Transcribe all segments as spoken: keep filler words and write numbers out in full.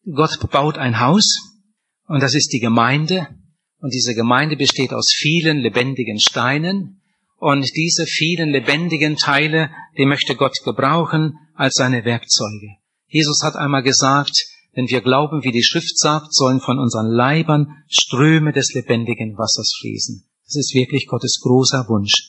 Gott baut ein Haus und das ist die Gemeinde. Und diese Gemeinde besteht aus vielen lebendigen Steinen. Und diese vielen lebendigen Teile, die möchte Gott gebrauchen als seine Werkzeuge. Jesus hat einmal gesagt, wenn wir glauben, wie die Schrift sagt, sollen von unseren Leibern Ströme des lebendigen Wassers fließen. Das ist wirklich Gottes großer Wunsch.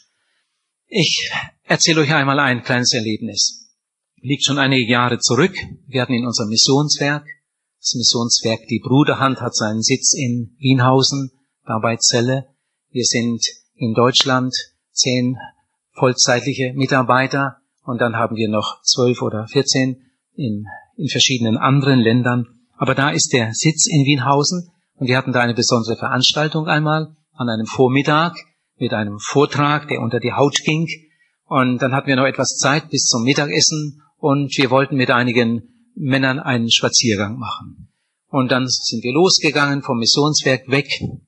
Ich erzähle euch einmal ein kleines Erlebnis. Liegt schon einige Jahre zurück. Wir hatten in unserem Missionswerk, das Missionswerk Die Bruderhand hat seinen Sitz in Wienhausen, da bei Celle. Wir sind in Deutschland zehn vollzeitliche Mitarbeiter und dann haben wir noch zwölf oder vierzehn in, in verschiedenen anderen Ländern. Aber da ist der Sitz in Wienhausen und wir hatten da eine besondere Veranstaltung einmal an einem Vormittag mit einem Vortrag, der unter die Haut ging. Und dann hatten wir noch etwas Zeit bis zum Mittagessen und wir wollten mit einigen Männern einen Spaziergang machen. Und dann sind wir losgegangen vom Missionswerk weg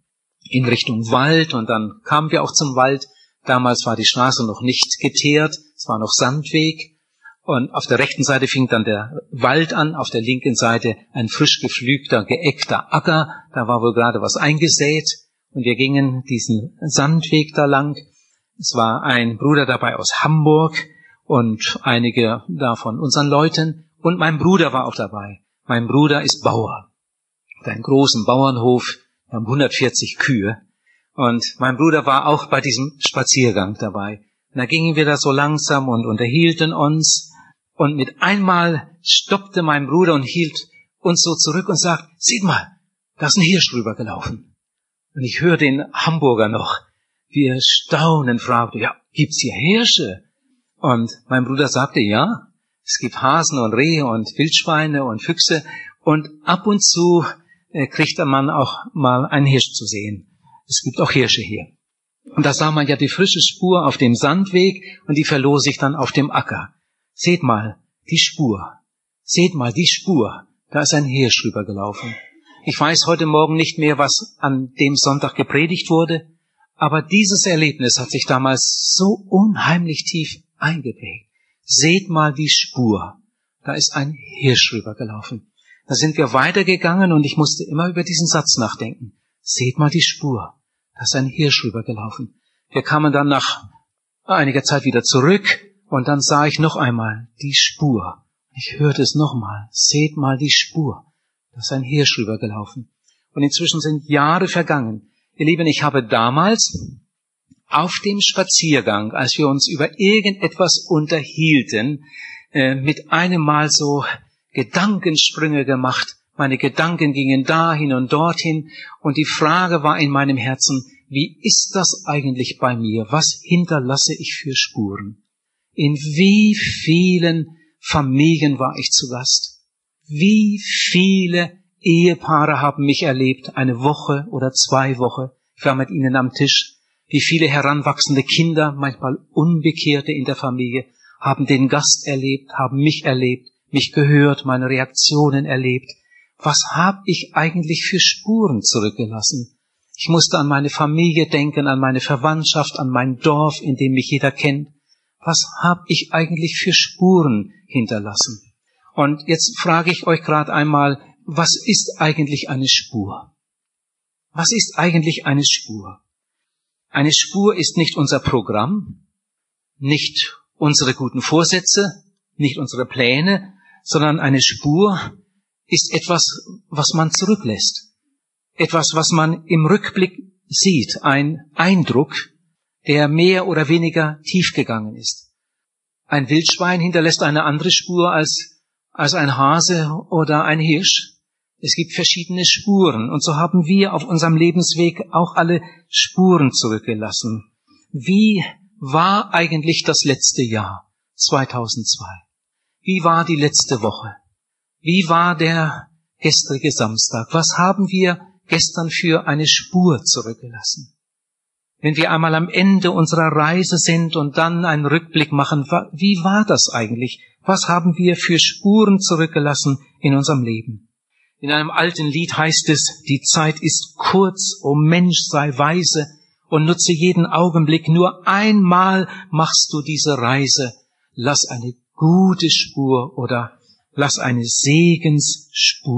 in Richtung Wald und dann kamen wir auch zum Wald. Damals war die Straße noch nicht geteert, es war noch Sandweg. Und auf der rechten Seite fing dann der Wald an, auf der linken Seite ein frisch gepflügter, geeckter Acker. Da war wohl gerade was eingesät. Und wir gingen diesen Sandweg da lang. Es war ein Bruder dabei aus Hamburg und einige da von unseren Leuten. Und mein Bruder war auch dabei. Mein Bruder ist Bauer. Hat einen großen Bauernhof. Wir haben hundertvierzig Kühe. Und mein Bruder war auch bei diesem Spaziergang dabei. Und da gingen wir da so langsam und unterhielten uns. Und mit einmal stoppte mein Bruder und hielt uns so zurück und sagt, seht mal, da ist ein Hirsch rübergelaufen. Und ich höre den Hamburger noch, wie er staunend fragte, ja, gibt's hier Hirsche? Und mein Bruder sagte, ja, es gibt Hasen und Rehe und Wildschweine und Füchse. Und ab und zu äh, kriegt der Mann auch mal einen Hirsch zu sehen. Es gibt auch Hirsche hier. Und da sah man ja die frische Spur auf dem Sandweg und die verlor sich dann auf dem Acker. Seht mal, die Spur. Seht mal, die Spur. Da ist ein Hirsch rübergelaufen. Ich weiß heute Morgen nicht mehr, was an dem Sonntag gepredigt wurde, aber dieses Erlebnis hat sich damals so unheimlich tief eingeprägt. Seht mal die Spur. Da ist ein Hirsch rübergelaufen. Da sind wir weitergegangen und ich musste immer über diesen Satz nachdenken. Seht mal die Spur. Da ist ein Hirsch rübergelaufen. Wir kamen dann nach einiger Zeit wieder zurück und dann sah ich noch einmal die Spur. Ich hörte es nochmal. Seht mal die Spur. Da ist ein Hirsch rübergelaufen. Und inzwischen sind Jahre vergangen. Ihr Lieben, ich habe damals auf dem Spaziergang, als wir uns über irgendetwas unterhielten, äh, mit einem Mal so Gedankensprünge gemacht. Meine Gedanken gingen dahin und dorthin. Und die Frage war in meinem Herzen, wie ist das eigentlich bei mir? Was hinterlasse ich für Spuren? In wie vielen Familien war ich zu Gast? Wie viele Ehepaare haben mich erlebt, eine Woche oder zwei Wochen. Ich war mit ihnen am Tisch. Wie viele heranwachsende Kinder, manchmal Unbekehrte in der Familie, haben den Gast erlebt, haben mich erlebt, mich gehört, meine Reaktionen erlebt. Was habe ich eigentlich für Spuren zurückgelassen? Ich musste an meine Familie denken, an meine Verwandtschaft, an mein Dorf, in dem mich jeder kennt. Was habe ich eigentlich für Spuren hinterlassen? Und jetzt frage ich euch gerade einmal, was ist eigentlich eine Spur? Was ist eigentlich eine Spur? Eine Spur ist nicht unser Programm, nicht unsere guten Vorsätze, nicht unsere Pläne, sondern eine Spur ist etwas, was man zurücklässt. Etwas, was man im Rückblick sieht, ein Eindruck, der mehr oder weniger tief gegangen ist. Ein Wildschwein hinterlässt eine andere Spur als als ein Hase oder ein Hirsch. Es gibt verschiedene Spuren und so haben wir auf unserem Lebensweg auch alle Spuren zurückgelassen. Wie war eigentlich das letzte Jahr, zweitausendzwei? Wie war die letzte Woche? Wie war der gestrige Samstag? Was haben wir gestern für eine Spur zurückgelassen? Wenn wir einmal am Ende unserer Reise sind und dann einen Rückblick machen, wie war das eigentlich? Was haben wir für Spuren zurückgelassen in unserem Leben? In einem alten Lied heißt es, die Zeit ist kurz, o Mensch, sei weise und nutze jeden Augenblick. Nur einmal machst du diese Reise. Lass eine gute Spur oder lass eine Segensspur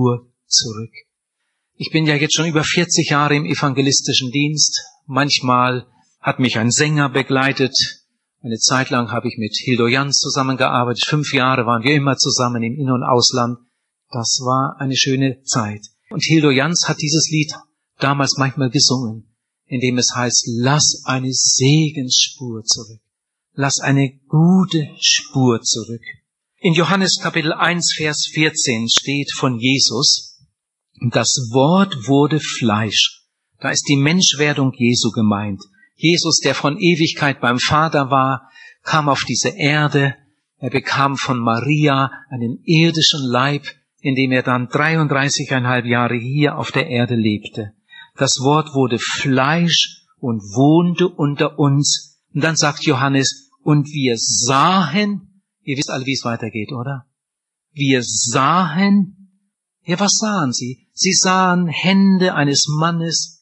zurück. Ich bin ja jetzt schon über vierzig Jahre im evangelistischen Dienst. Manchmal hat mich ein Sänger begleitet. Eine Zeit lang habe ich mit Hildo Jans zusammengearbeitet. Fünf Jahre waren wir immer zusammen im In- und Ausland. Das war eine schöne Zeit. Und Hildo Jans hat dieses Lied damals manchmal gesungen, in dem es heißt, lass eine Segensspur zurück. Lass eine gute Spur zurück. In Johannes Kapitel eins, Vers vierzehn steht von Jesus, das Wort wurde Fleisch. Da ist die Menschwerdung Jesu gemeint. Jesus, der von Ewigkeit beim Vater war, kam auf diese Erde. Er bekam von Maria einen irdischen Leib, in dem er dann dreiunddreißigeinhalb Jahre hier auf der Erde lebte. Das Wort wurde Fleisch und wohnte unter uns. Und dann sagt Johannes, und wir sahen, ihr wisst alle, wie es weitergeht, oder? Wir sahen, ja, was sahen sie? Sie sahen Hände eines Mannes.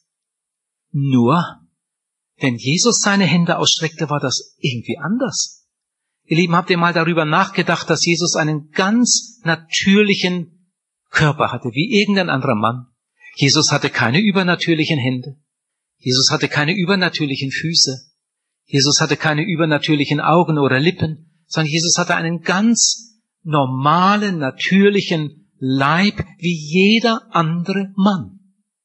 Nur, wenn Jesus seine Hände ausstreckte, war das irgendwie anders. Ihr Lieben, habt ihr mal darüber nachgedacht, dass Jesus einen ganz natürlichen Körper hatte, wie irgendein anderer Mann? Jesus hatte keine übernatürlichen Hände. Jesus hatte keine übernatürlichen Füße. Jesus hatte keine übernatürlichen Augen oder Lippen, sondern Jesus hatte einen ganz normalen, natürlichen Leib wie jeder andere Mann.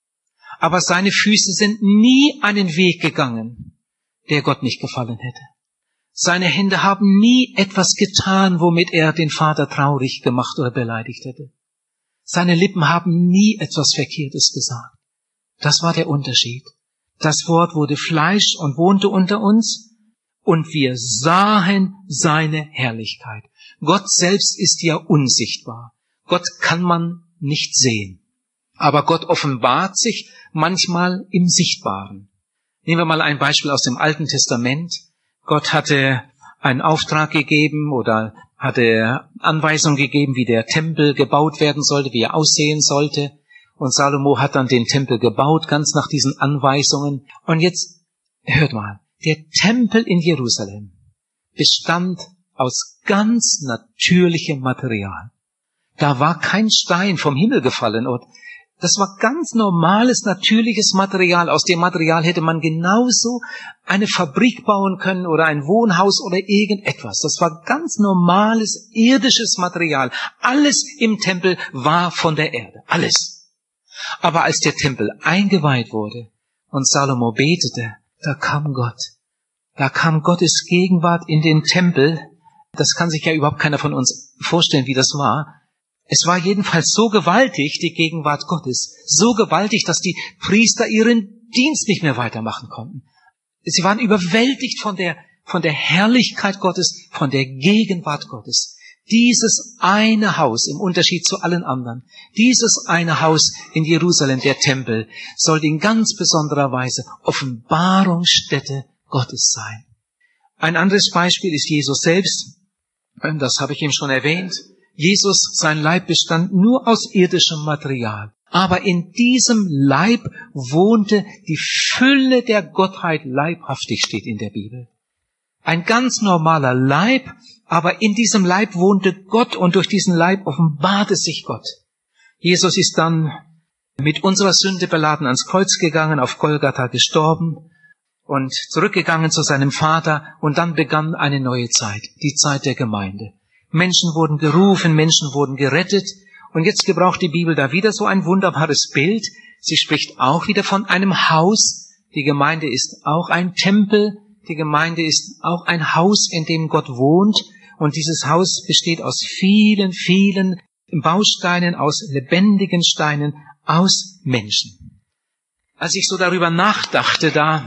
Aber seine Füße sind nie einen Weg gegangen, der Gott nicht gefallen hätte. Seine Hände haben nie etwas getan, womit er den Vater traurig gemacht oder beleidigt hätte. Seine Lippen haben nie etwas Verkehrtes gesagt. Das war der Unterschied. Das Wort wurde Fleisch und wohnte unter uns, und wir sahen seine Herrlichkeit. Gott selbst ist ja unsichtbar. Gott kann man nicht sehen. Aber Gott offenbart sich manchmal im Sichtbaren. Nehmen wir mal ein Beispiel aus dem Alten Testament. Gott hatte einen Auftrag gegeben oder hatte Anweisungen gegeben, wie der Tempel gebaut werden sollte, wie er aussehen sollte. Und Salomo hat dann den Tempel gebaut, ganz nach diesen Anweisungen. Und jetzt, hört mal, der Tempel in Jerusalem bestand aus ganz natürlichem Material. Da war kein Stein vom Himmel gefallen. Und das war ganz normales, natürliches Material. Aus dem Material hätte man genauso eine Fabrik bauen können oder ein Wohnhaus oder irgendetwas. Das war ganz normales, irdisches Material. Alles im Tempel war von der Erde. Alles. Aber als der Tempel eingeweiht wurde und Salomo betete, da kam Gott. Da kam Gottes Gegenwart in den Tempel. Das kann sich ja überhaupt keiner von uns vorstellen, wie das war. Es war jedenfalls so gewaltig, die Gegenwart Gottes, so gewaltig, dass die Priester ihren Dienst nicht mehr weitermachen konnten. Sie waren überwältigt von der, von der Herrlichkeit Gottes, von der Gegenwart Gottes. Dieses eine Haus, im Unterschied zu allen anderen, dieses eine Haus in Jerusalem, der Tempel, soll in ganz besonderer Weise Offenbarungsstätte Gottes sein. Ein anderes Beispiel ist Jesus selbst. Das habe ich ihm schon erwähnt. Jesus, sein Leib bestand nur aus irdischem Material. Aber in diesem Leib wohnte die Fülle der Gottheit leibhaftig, steht in der Bibel. Ein ganz normaler Leib, aber in diesem Leib wohnte Gott und durch diesen Leib offenbarte sich Gott. Jesus ist dann mit unserer Sünde beladen ans Kreuz gegangen, auf Golgatha gestorben und zurückgegangen zu seinem Vater, und dann begann eine neue Zeit, die Zeit der Gemeinde. Menschen wurden gerufen, Menschen wurden gerettet, und jetzt gebraucht die Bibel da wieder so ein wunderbares Bild. Sie spricht auch wieder von einem Haus. Die Gemeinde ist auch ein Tempel. Die Gemeinde ist auch ein Haus, in dem Gott wohnt. Und dieses Haus besteht aus vielen, vielen Bausteinen, aus lebendigen Steinen, aus Menschen. Als ich so darüber nachdachte, da,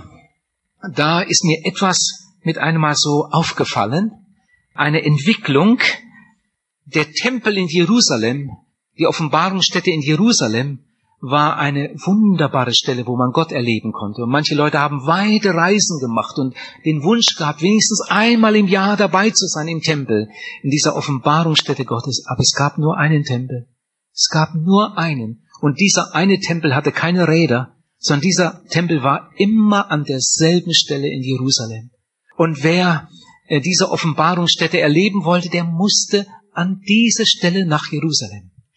da ist mir etwas mit einem Mal so aufgefallen. Eine Entwicklung. Der Tempel in Jerusalem, die Offenbarungsstätte in Jerusalem, war eine wunderbare Stelle, wo man Gott erleben konnte. Und manche Leute haben weite Reisen gemacht und den Wunsch gehabt, wenigstens einmal im Jahr dabei zu sein im Tempel, in dieser Offenbarungsstätte Gottes. Aber es gab nur einen Tempel. Es gab nur einen. Und dieser eine Tempel hatte keine Räder, sondern dieser Tempel war immer an derselben Stelle in Jerusalem. Und wer diese Offenbarungsstätte erleben wollte, der musste an diese Stelle nach Jerusalem.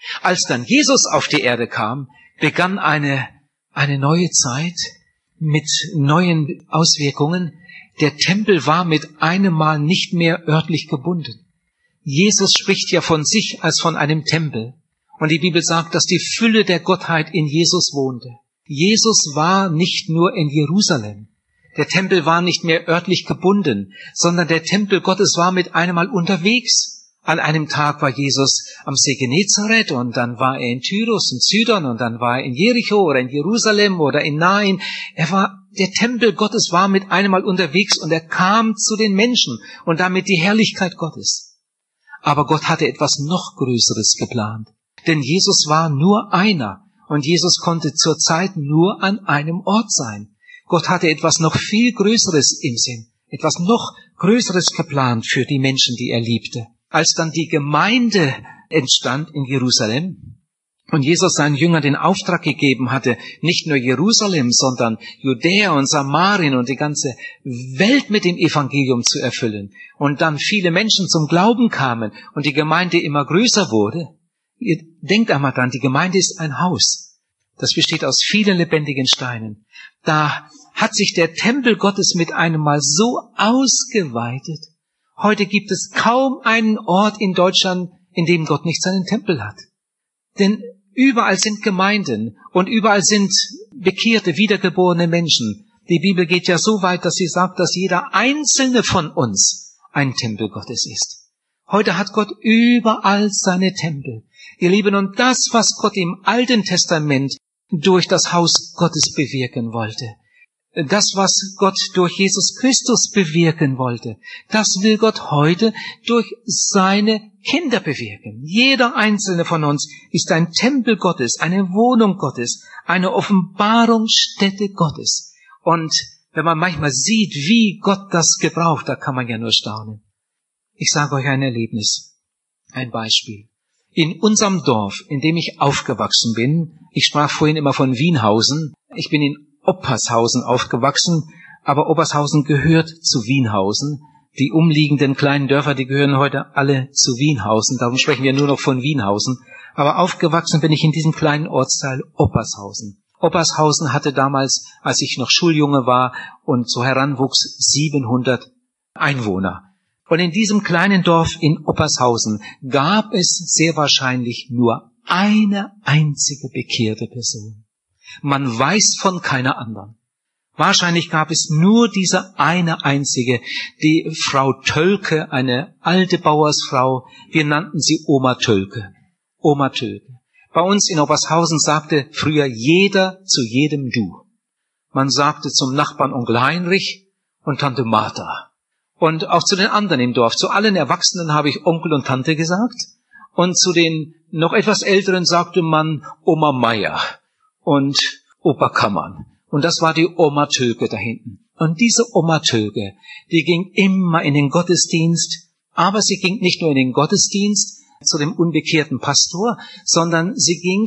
Als dann Jesus auf die Erde kam, begann eine, eine neue Zeit mit neuen Auswirkungen. Der Tempel war mit einem Mal nicht mehr örtlich gebunden. Jesus spricht ja von sich als von einem Tempel. Und die Bibel sagt, dass die Fülle der Gottheit in Jesus wohnte. Jesus war nicht nur in Jerusalem. Der Tempel war nicht mehr örtlich gebunden, sondern der Tempel Gottes war mit einem Mal unterwegs. An einem Tag war Jesus am See Genezareth und dann war er in Tyrus und Sidon und dann war er in Jericho oder in Jerusalem oder in Nain. Er war, der Tempel Gottes war mit einem Mal unterwegs und er kam zu den Menschen und damit die Herrlichkeit Gottes. Aber Gott hatte etwas noch Größeres geplant, denn Jesus war nur einer und Jesus konnte zur Zeit nur an einem Ort sein. Gott hatte etwas noch viel Größeres im Sinn, etwas noch Größeres geplant für die Menschen, die er liebte. Als dann die Gemeinde entstand in Jerusalem und Jesus seinen Jüngern den Auftrag gegeben hatte, nicht nur Jerusalem, sondern Judäa und Samarien und die ganze Welt mit dem Evangelium zu erfüllen und dann viele Menschen zum Glauben kamen und die Gemeinde immer größer wurde. Ihr denkt einmal dran, die Gemeinde ist ein Haus. Das besteht aus vielen lebendigen Steinen. Da hat sich der Tempel Gottes mit einem Mal so ausgeweitet. Heute gibt es kaum einen Ort in Deutschland, in dem Gott nicht seinen Tempel hat. Denn überall sind Gemeinden und überall sind bekehrte, wiedergeborene Menschen. Die Bibel geht ja so weit, dass sie sagt, dass jeder einzelne von uns ein Tempel Gottes ist. Heute hat Gott überall seine Tempel. Ihr Lieben, und das, was Gott im Alten Testament durch das Haus Gottes bewirken wollte, das, was Gott durch Jesus Christus bewirken wollte, das will Gott heute durch seine Kinder bewirken. Jeder einzelne von uns ist ein Tempel Gottes, eine Wohnung Gottes, eine Offenbarungsstätte Gottes. Und wenn man manchmal sieht, wie Gott das gebraucht, da kann man ja nur staunen. Ich sage euch ein Erlebnis, ein Beispiel. In unserem Dorf, in dem ich aufgewachsen bin, ich sprach vorhin immer von Wienhausen, ich bin in Oppershausen aufgewachsen, aber Oppershausen gehört zu Wienhausen. Die umliegenden kleinen Dörfer, die gehören heute alle zu Wienhausen, darum sprechen wir nur noch von Wienhausen. Aber aufgewachsen bin ich in diesem kleinen Ortsteil Oppershausen. Oppershausen hatte damals, als ich noch Schuljunge war und so heranwuchs, siebenhundert Einwohner. Und in diesem kleinen Dorf in Oppershausen gab es sehr wahrscheinlich nur eine einzige bekehrte Person. Man weiß von keiner anderen. Wahrscheinlich gab es nur diese eine einzige, die Frau Tölke, eine alte Bauersfrau. Wir nannten sie Oma Tölke. Oma Tölke. Bei uns in Oppershausen sagte früher jeder zu jedem Du. Man sagte zum Nachbarn Onkel Heinrich und Tante Martha. Und auch zu den anderen im Dorf. Zu allen Erwachsenen habe ich Onkel und Tante gesagt. Und zu den noch etwas Älteren sagte man Oma Meier und Opa Kammern. Und das war die Oma Tölke da hinten. Und diese Oma Tölke, die ging immer in den Gottesdienst, aber sie ging nicht nur in den Gottesdienst zu dem unbekehrten Pastor, sondern sie ging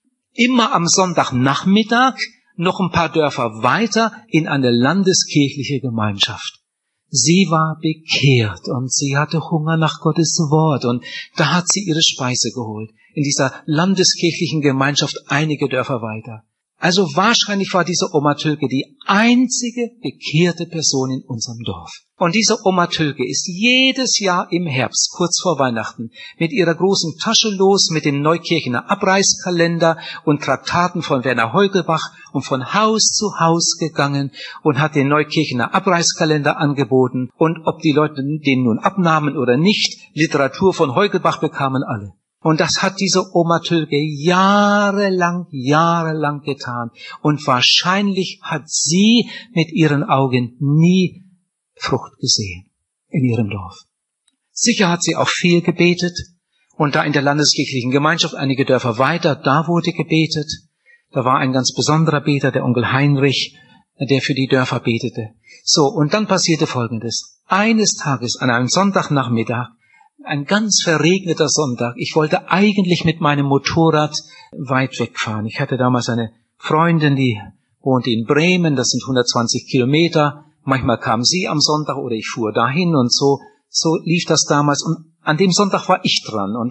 immer am Sonntagnachmittag noch ein paar Dörfer weiter in eine landeskirchliche Gemeinschaft. Sie war bekehrt und sie hatte Hunger nach Gottes Wort und da hat sie ihre Speise geholt. In dieser landeskirchlichen Gemeinschaft einige Dörfer weiter. Also wahrscheinlich war diese Oma Tölke die einzige bekehrte Person in unserem Dorf. Und diese Oma Tölke ist jedes Jahr im Herbst, kurz vor Weihnachten, mit ihrer großen Tasche los, mit dem Neukirchener Abreißkalender und Traktaten von Werner Heugelbach und von Haus zu Haus gegangen und hat den Neukirchener Abreißkalender angeboten. Und ob die Leute den nun abnahmen oder nicht, Literatur von Heugelbach bekamen alle. Und das hat diese Oma Tölke jahrelang, jahrelang getan. Und wahrscheinlich hat sie mit ihren Augen nie Frucht gesehen in ihrem Dorf. Sicher hat sie auch viel gebetet. Und da in der landeskirchlichen Gemeinschaft einige Dörfer weiter, da wurde gebetet. Da war ein ganz besonderer Beter, der Onkel Heinrich, der für die Dörfer betete. So, und dann passierte Folgendes. Eines Tages an einem Sonntagnachmittag, ein ganz verregneter Sonntag. Ich wollte eigentlich mit meinem Motorrad weit wegfahren. Ich hatte damals eine Freundin, die wohnte in Bremen. Das sind hundertzwanzig Kilometer. Manchmal kam sie am Sonntag oder ich fuhr dahin und so, so lief das damals. Und an dem Sonntag war ich dran und ich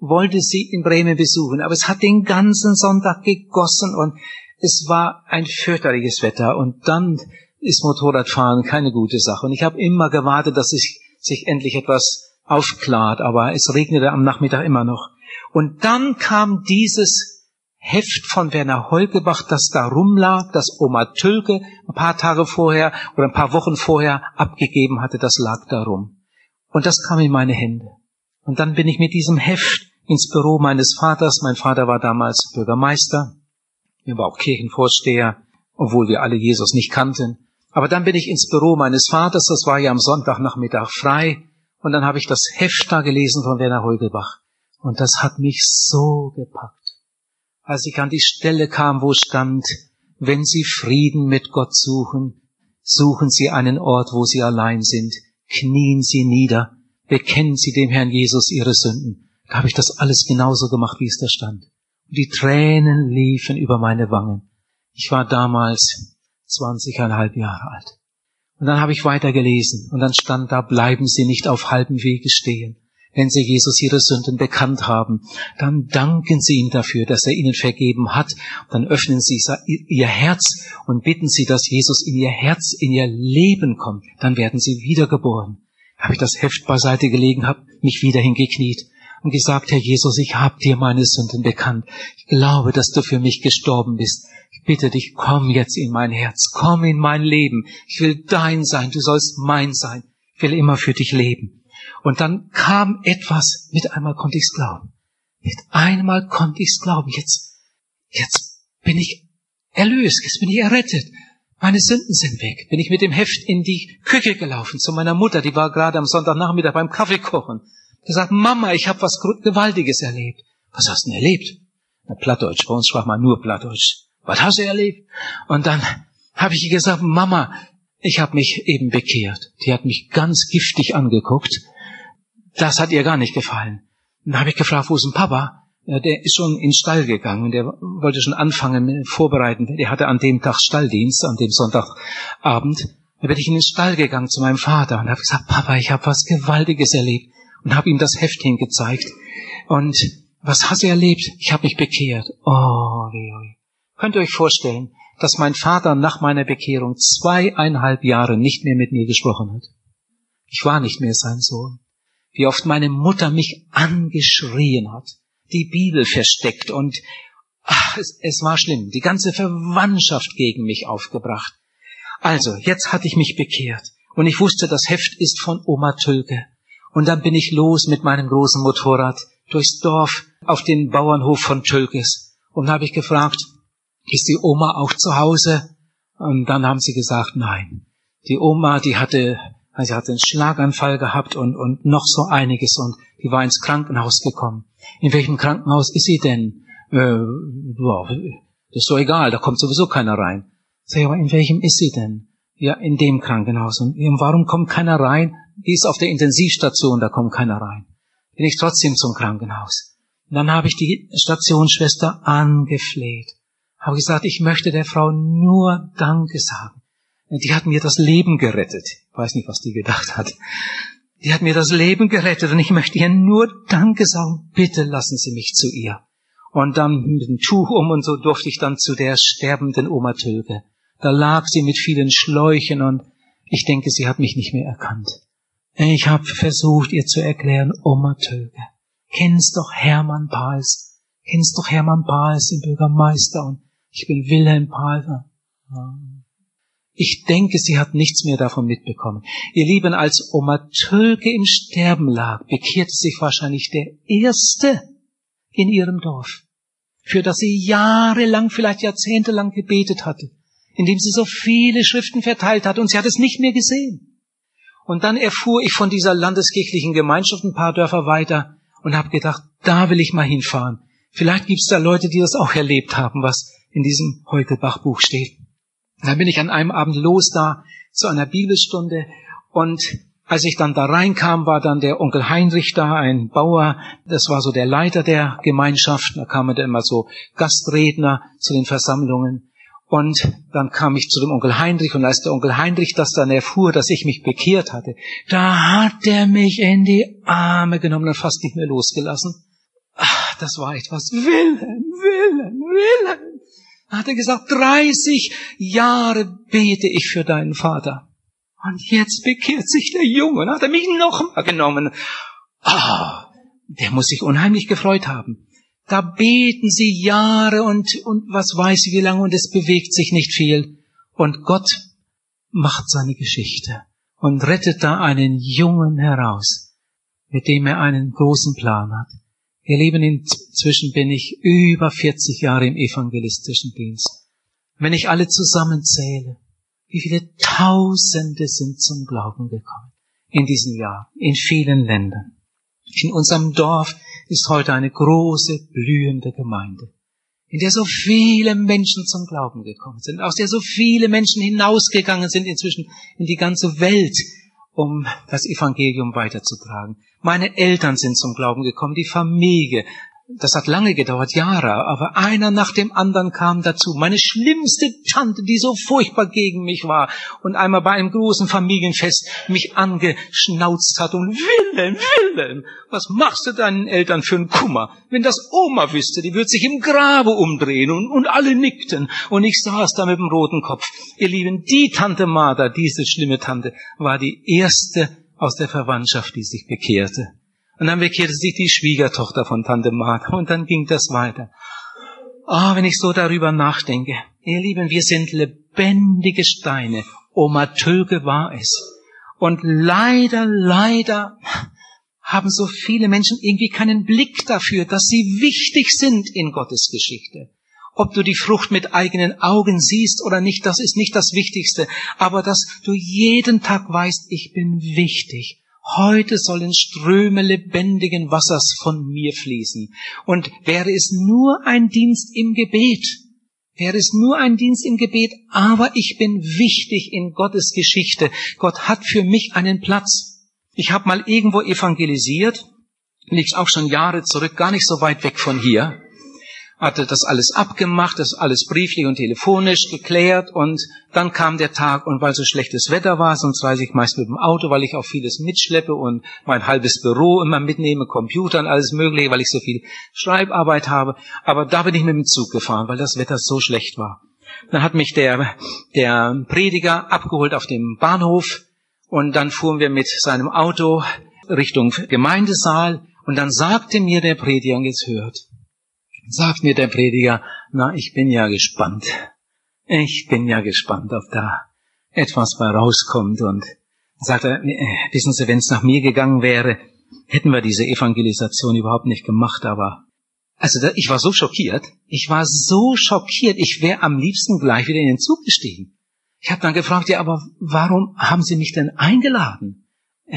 wollte sie in Bremen besuchen, aber es hat den ganzen Sonntag gegossen und es war ein fürchterliches Wetter und dann ist Motorradfahren keine gute Sache. Und ich habe immer gewartet, dass sich, sich endlich etwas aufklart, aber es regnete am Nachmittag immer noch. Und dann kam dieses Heft von Werner Holgebach, das da rumlag, das Oma Tülke ein paar Tage vorher oder ein paar Wochen vorher abgegeben hatte, das lag da rum. Und das kam in meine Hände. Und dann bin ich mit diesem Heft ins Büro meines Vaters. Mein Vater war damals Bürgermeister. Er war auch Kirchenvorsteher, obwohl wir alle Jesus nicht kannten. Aber dann bin ich ins Büro meines Vaters, das war ja am Sonntagnachmittag frei. Und dann habe ich das Heft da gelesen von Werner Holgebach. Und das hat mich so gepackt. Als ich an die Stelle kam, wo stand, wenn Sie Frieden mit Gott suchen, suchen Sie einen Ort, wo Sie allein sind, knien Sie nieder, bekennen Sie dem Herrn Jesus Ihre Sünden. Da habe ich das alles genauso gemacht, wie es da stand. Und die Tränen liefen über meine Wangen. Ich war damals zwanzigeinhalb Jahre alt. Und dann habe ich weiter gelesen und dann stand da, bleiben Sie nicht auf halbem Wege stehen. Wenn Sie Jesus Ihre Sünden bekannt haben, dann danken Sie ihm dafür, dass er Ihnen vergeben hat. Dann öffnen Sie Ihr Herz und bitten Sie, dass Jesus in Ihr Herz, in Ihr Leben kommt. Dann werden Sie wiedergeboren. Da habe ich das Heft beiseite gelegen, habe mich wieder hingekniet und gesagt, Herr Jesus, ich habe dir meine Sünden bekannt. Ich glaube, dass du für mich gestorben bist. Ich bitte dich, komm jetzt in mein Herz, komm in mein Leben. Ich will dein sein, du sollst mein sein. Ich will immer für dich leben. Und dann kam etwas, mit einmal konnte ich's glauben. Mit einmal konnte ich's glauben. Jetzt, jetzt bin ich erlöst, jetzt bin ich errettet. Meine Sünden sind weg. Bin ich mit dem Heft in die Küche gelaufen zu meiner Mutter, die war gerade am Sonntagnachmittag beim Kaffeekochen. Gesagt, Mama, ich habe was Gewaltiges erlebt. Was hast du denn erlebt? Na, Plattdeutsch, bei uns sprach man nur Plattdeutsch. Was hast du erlebt? Und dann habe ich ihr gesagt, Mama, ich habe mich eben bekehrt. Die hat mich ganz giftig angeguckt. Das hat ihr gar nicht gefallen. Dann habe ich gefragt, wo ist denn Papa? Ja, der ist schon in den Stall gegangen. Der wollte schon anfangen, vorbereiten. Der hatte an dem Tag Stalldienst, an dem Sonntagabend. Da bin ich in den Stall gegangen zu meinem Vater und habe gesagt, Papa, ich habe was Gewaltiges erlebt. Und habe ihm das Heft hingezeigt. Und was hast du erlebt? Ich habe mich bekehrt. Oh, wie, wie. Könnt ihr euch vorstellen, dass mein Vater nach meiner Bekehrung zweieinhalb Jahre nicht mehr mit mir gesprochen hat? Ich war nicht mehr sein Sohn. Wie oft meine Mutter mich angeschrien hat, die Bibel versteckt und ach, es, es war schlimm, die ganze Verwandtschaft gegen mich aufgebracht. Also, jetzt hatte ich mich bekehrt und ich wusste, das Heft ist von Oma Tülke. Und dann bin ich los mit meinem großen Motorrad durchs Dorf auf den Bauernhof von Tülkes und habe ich gefragt, ist die Oma auch zu Hause? Und dann haben sie gesagt, nein. Die Oma, die hatte Sie hatte einen Schlaganfall gehabt und, und noch so einiges und die war ins Krankenhaus gekommen. In welchem Krankenhaus ist sie denn? Äh, boah, das ist so egal, da kommt sowieso keiner rein. Sag ich, aber in welchem ist sie denn? Ja, in dem Krankenhaus. Und warum kommt keiner rein? Die ist auf der Intensivstation, da kommt keiner rein. Bin ich trotzdem zum Krankenhaus. Und dann habe ich die Stationsschwester angefleht. Habe gesagt, ich möchte der Frau nur Danke sagen. Die hat mir das Leben gerettet. Ich weiß nicht, was die gedacht hat. Die hat mir das Leben gerettet und ich möchte ihr nur Danke sagen. Bitte lassen Sie mich zu ihr. Und dann mit dem Tuch um und so durfte ich dann zu der sterbenden Oma Tülke. Da lag sie mit vielen Schläuchen und ich denke, sie hat mich nicht mehr erkannt. Ich habe versucht, ihr zu erklären, Oma Tülke, kennst doch Hermann Pahls, kennst doch Hermann Pahls, den Bürgermeister und ich bin Wilhelm Pahl. Ich denke, sie hat nichts mehr davon mitbekommen. Ihr Lieben, als Oma Tülke im Sterben lag, bekehrte sich wahrscheinlich der Erste in ihrem Dorf, für das sie jahrelang, vielleicht jahrzehntelang gebetet hatte, indem sie so viele Schriften verteilt hat und sie hat es nicht mehr gesehen. Und dann erfuhr ich von dieser landeskirchlichen Gemeinschaft ein paar Dörfer weiter und habe gedacht, da will ich mal hinfahren. Vielleicht gibt es da Leute, die das auch erlebt haben, was in diesem Holgebach-Buch steht. Dann bin ich an einem Abend los da zu einer Bibelstunde und als ich dann da reinkam, war dann der Onkel Heinrich da, ein Bauer, das war so der Leiter der Gemeinschaft, da kamen dann immer so Gastredner zu den Versammlungen und dann kam ich zu dem Onkel Heinrich und als der Onkel Heinrich das dann erfuhr, dass ich mich bekehrt hatte, da hat er mich in die Arme genommen und fast nicht mehr losgelassen. ach, das war etwas. Willen, Willen, Willen. Da hat er gesagt, dreißig Jahre bete ich für deinen Vater. Und jetzt bekehrt sich der Junge und hat er mich noch mal genommen. Ah, der muss sich unheimlich gefreut haben. Da beten sie Jahre und, und was weiß ich wie lange und es bewegt sich nicht viel. Und Gott macht seine Geschichte und rettet da einen Jungen heraus, mit dem er einen großen Plan hat. Ihr Lieben, inzwischen bin ich über vierzig Jahre im evangelistischen Dienst. Wenn ich alle zusammenzähle, wie viele Tausende sind zum Glauben gekommen in diesem Jahr, in vielen Ländern. In unserem Dorf ist heute eine große, blühende Gemeinde, in der so viele Menschen zum Glauben gekommen sind, aus der so viele Menschen hinausgegangen sind inzwischen in die ganze Welt, um das Evangelium weiterzutragen. Meine Eltern sind zum Glauben gekommen, die Familie. Das hat lange gedauert, Jahre, aber einer nach dem anderen kam dazu. Meine schlimmste Tante, die so furchtbar gegen mich war und einmal bei einem großen Familienfest mich angeschnauzt hat und Wilhelm, Wilhelm, was machst du deinen Eltern für einen Kummer? Wenn das Oma wüsste, die würde sich im Grabe umdrehen und, und alle nickten und ich saß da mit dem roten Kopf. Ihr Lieben, die Tante Martha, diese schlimme Tante, war die erste aus der Verwandtschaft, die sich bekehrte. Und dann bekehrte sich die Schwiegertochter von Tante Martha und dann ging das weiter. Ah, oh, wenn ich so darüber nachdenke, ihr Lieben, wir sind lebendige Steine. Oma Tölke war es. Und leider, leider haben so viele Menschen irgendwie keinen Blick dafür, dass sie wichtig sind in Gottes Geschichte. Ob du die Frucht mit eigenen Augen siehst oder nicht, das ist nicht das Wichtigste. Aber dass du jeden Tag weißt, ich bin wichtig. Heute sollen Ströme lebendigen Wassers von mir fließen. Und wäre es nur ein Dienst im Gebet, wäre es nur ein Dienst im Gebet, aber ich bin wichtig in Gottes Geschichte. Gott hat für mich einen Platz. Ich habe mal irgendwo evangelisiert, liegt auch schon Jahre zurück, gar nicht so weit weg von hier. Hatte das alles abgemacht, das alles brieflich und telefonisch geklärt und dann kam der Tag und weil so schlechtes Wetter war, sonst reise ich meist mit dem Auto, weil ich auch vieles mitschleppe und mein halbes Büro immer mitnehme, Computer und alles mögliche, weil ich so viel Schreibarbeit habe. Aber da bin ich mit dem Zug gefahren, weil das Wetter so schlecht war. Dann hat mich der, der Prediger abgeholt auf dem Bahnhof und dann fuhren wir mit seinem Auto Richtung Gemeindesaal und dann sagte mir der Prediger, und jetzt hört, sagt mir der Prediger, na, ich bin ja gespannt. Ich bin ja gespannt, ob da etwas bei rauskommt. Und sagt er, wissen Sie, wenn es nach mir gegangen wäre, hätten wir diese Evangelisation überhaupt nicht gemacht. Aber also da, ich war so schockiert. Ich war so schockiert. Ich wäre am liebsten gleich wieder in den Zug gestiegen. Ich habe dann gefragt, ja, aber warum haben Sie mich denn eingeladen?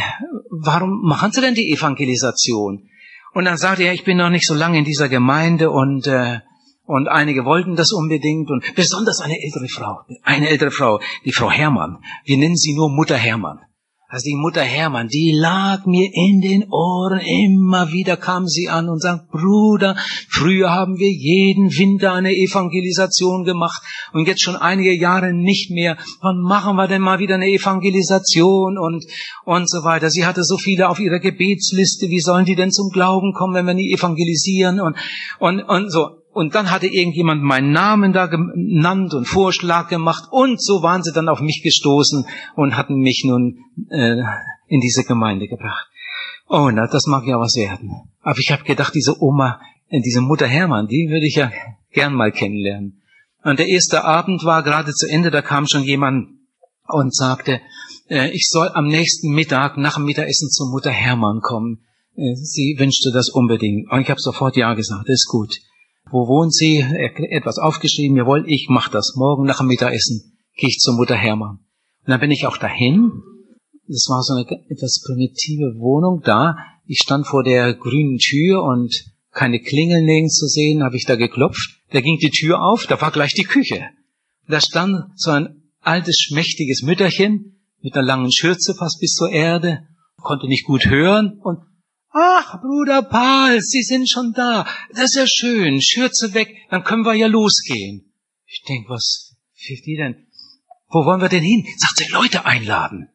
Warum machen Sie denn die Evangelisation? Und dann sagte er, ich bin noch nicht so lange in dieser Gemeinde und äh, und einige wollten das unbedingt und besonders eine ältere Frau, eine ältere Frau, die Frau Hermann. Wir nennen sie nur Mutter Hermann. Also die Mutter Hermann, die lag mir in den Ohren, immer wieder kam sie an und sagt, Bruder, früher haben wir jeden Winter eine Evangelisation gemacht und jetzt schon einige Jahre nicht mehr. Wann machen wir denn mal wieder eine Evangelisation und und so weiter. Sie hatte so viele auf ihrer Gebetsliste, wie sollen die denn zum Glauben kommen, wenn wir nie evangelisieren und und und so. Und dann hatte irgendjemand meinen Namen da genannt und Vorschlag gemacht und so waren sie dann auf mich gestoßen und hatten mich nun äh, in diese Gemeinde gebracht. Oh, na, das mag ja was werden. Aber ich habe gedacht, diese Oma, diese Mutter Hermann, die würde ich ja gern mal kennenlernen. Und der erste Abend war gerade zu Ende, da kam schon jemand und sagte, äh, ich soll am nächsten Mittag nach dem Mittagessen zur Mutter Hermann kommen. Äh, sie wünschte das unbedingt. Und ich habe sofort ja gesagt, das ist gut. Wo wohnt sie? Etwas aufgeschrieben, jawohl, ich mache das. Morgen nach dem Mittagessen gehe ich zur Mutter Hermann. Und dann bin ich auch dahin. Das war so eine etwas primitive Wohnung da. Ich stand vor der grünen Tür und keine Klingel nirgends zu sehen, habe ich da geklopft. Da ging die Tür auf, da war gleich die Küche. Da stand so ein altes, schmächtiges Mütterchen mit einer langen Schürze fast bis zur Erde, konnte nicht gut hören und ach, Bruder Paul, Sie sind schon da. Das ist ja schön. Schürze weg, dann können wir ja losgehen. Ich denk, was fehlt die denn? Wo wollen wir denn hin? Sagt sie, Leute einladen.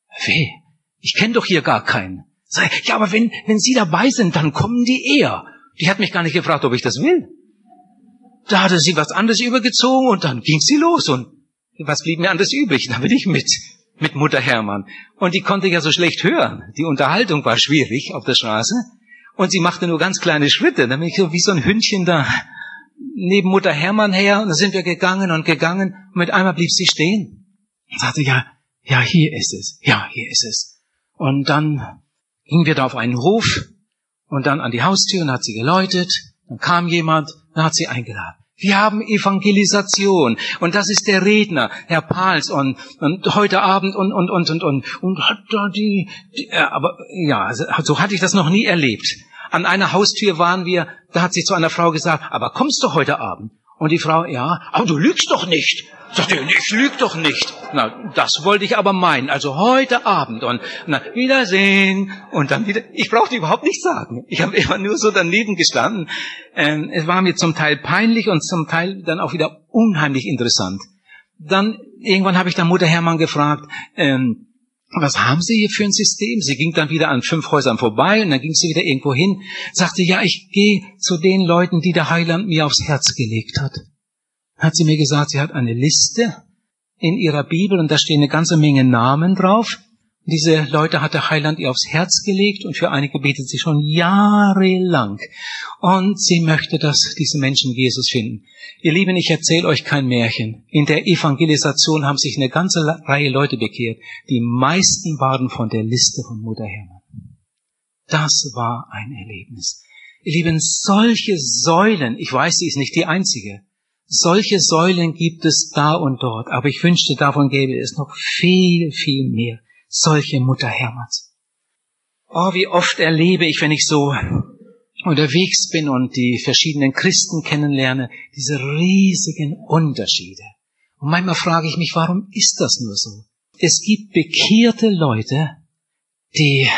Weh, ich kenne doch hier gar keinen. Sag, ja, aber wenn, wenn Sie dabei sind, dann kommen die eher. Die hat mich gar nicht gefragt, ob ich das will. Da hatte sie was anderes übergezogen und dann ging sie los. Und was blieb mir anderes übrig? Da bin ich mit, mit Mutter Hermann. Und die konnte ja so schlecht hören. Die Unterhaltung war schwierig auf der Straße. Und sie machte nur ganz kleine Schritte. Dann bin ich so wie so ein Hündchen da neben Mutter Hermann her. Und dann sind wir gegangen und gegangen. Und mit einmal blieb sie stehen. Und sagte, ja, ja, hier ist es. Ja, hier ist es. Und dann gingen wir da auf einen Hof. Und dann an die Haustür und hat sie geläutet. Dann kam jemand, dann hat sie eingeladen. Wir haben Evangelisation. Und das ist der Redner, Herr Pahls. Und, und heute Abend und, und, und, und, und, und hat da die, die, aber, ja, so hatte ich das noch nie erlebt. An einer Haustür waren wir, da hat sie zu einer Frau gesagt, aber kommst du heute Abend? Und die Frau, ja, aber du lügst doch nicht. Sagt sie, ich lüge doch nicht. Na, das wollte ich aber meinen. Also heute Abend und na, Wiedersehen und dann wieder. Ich brauchte überhaupt nichts sagen. Ich habe immer nur so daneben gestanden. Ähm, es war mir zum Teil peinlich und zum Teil dann auch wieder unheimlich interessant. Dann irgendwann habe ich dann Mutter Hermann gefragt, ähm, was haben Sie hier für ein System? Sie ging dann wieder an fünf Häusern vorbei und dann ging sie wieder irgendwo hin. Sagte, ja, ich gehe zu den Leuten, die der Heiland mir aufs Herz gelegt hat. Hat sie mir gesagt, sie hat eine Liste in ihrer Bibel und da stehen eine ganze Menge Namen drauf. Diese Leute hat der Heiland ihr aufs Herz gelegt und für einige betet sie schon jahrelang. Und sie möchte, dass diese Menschen Jesus finden. Ihr Lieben, ich erzähle euch kein Märchen. In der Evangelisation haben sich eine ganze Reihe Leute bekehrt. Die meisten waren von der Liste von Mutter Hermann. Das war ein Erlebnis. Ihr Lieben, solche Säulen, ich weiß, sie ist nicht die einzige, solche Säulen gibt es da und dort, aber ich wünschte, davon gäbe es noch viel, viel mehr. Solche Mutter Hermanns. Oh, wie oft erlebe ich, wenn ich so unterwegs bin und die verschiedenen Christen kennenlerne, diese riesigen Unterschiede. Und manchmal frage ich mich, warum ist das nur so? Es gibt bekehrte Leute, die,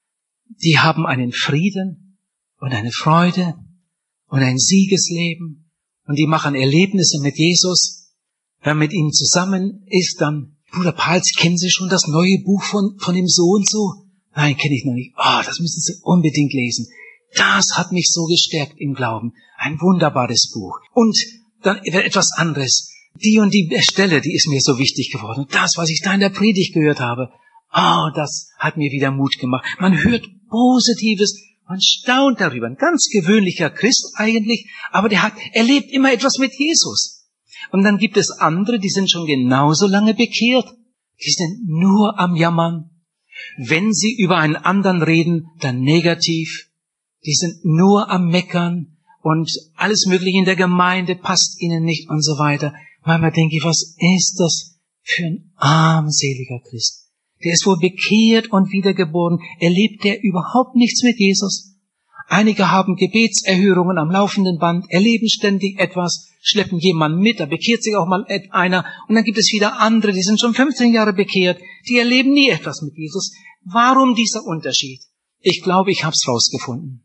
die haben einen Frieden und eine Freude und ein Siegesleben und die machen Erlebnisse mit Jesus. Wer mit ihnen zusammen ist, dann Bruder Pahls, kennen Sie schon das neue Buch von, von dem so und so? Nein, kenne ich noch nicht. Oh, das müssen Sie unbedingt lesen. Das hat mich so gestärkt im Glauben. Ein wunderbares Buch. Und dann etwas anderes. Die und die Stelle, die ist mir so wichtig geworden. Und das, was ich da in der Predigt gehört habe, oh, das hat mir wieder Mut gemacht. Man hört Positives, man staunt darüber. Ein ganz gewöhnlicher Christ eigentlich, aber der hat, er lebt immer etwas mit Jesus. Und dann gibt es andere, die sind schon genauso lange bekehrt. Die sind nur am Jammern. Wenn sie über einen anderen reden, dann negativ. Die sind nur am Meckern und alles Mögliche in der Gemeinde passt ihnen nicht und so weiter. Manchmal denke ich, was ist das für ein armseliger Christ? Der ist wohl bekehrt und wiedergeboren. Erlebt der überhaupt nichts mit Jesus? Einige haben Gebetserhörungen am laufenden Band, erleben ständig etwas, schleppen jemanden mit, da bekehrt sich auch mal einer. Und dann gibt es wieder andere, die sind schon fünfzehn Jahre bekehrt, die erleben nie etwas mit Jesus. Warum dieser Unterschied? Ich glaube, ich habe es rausgefunden.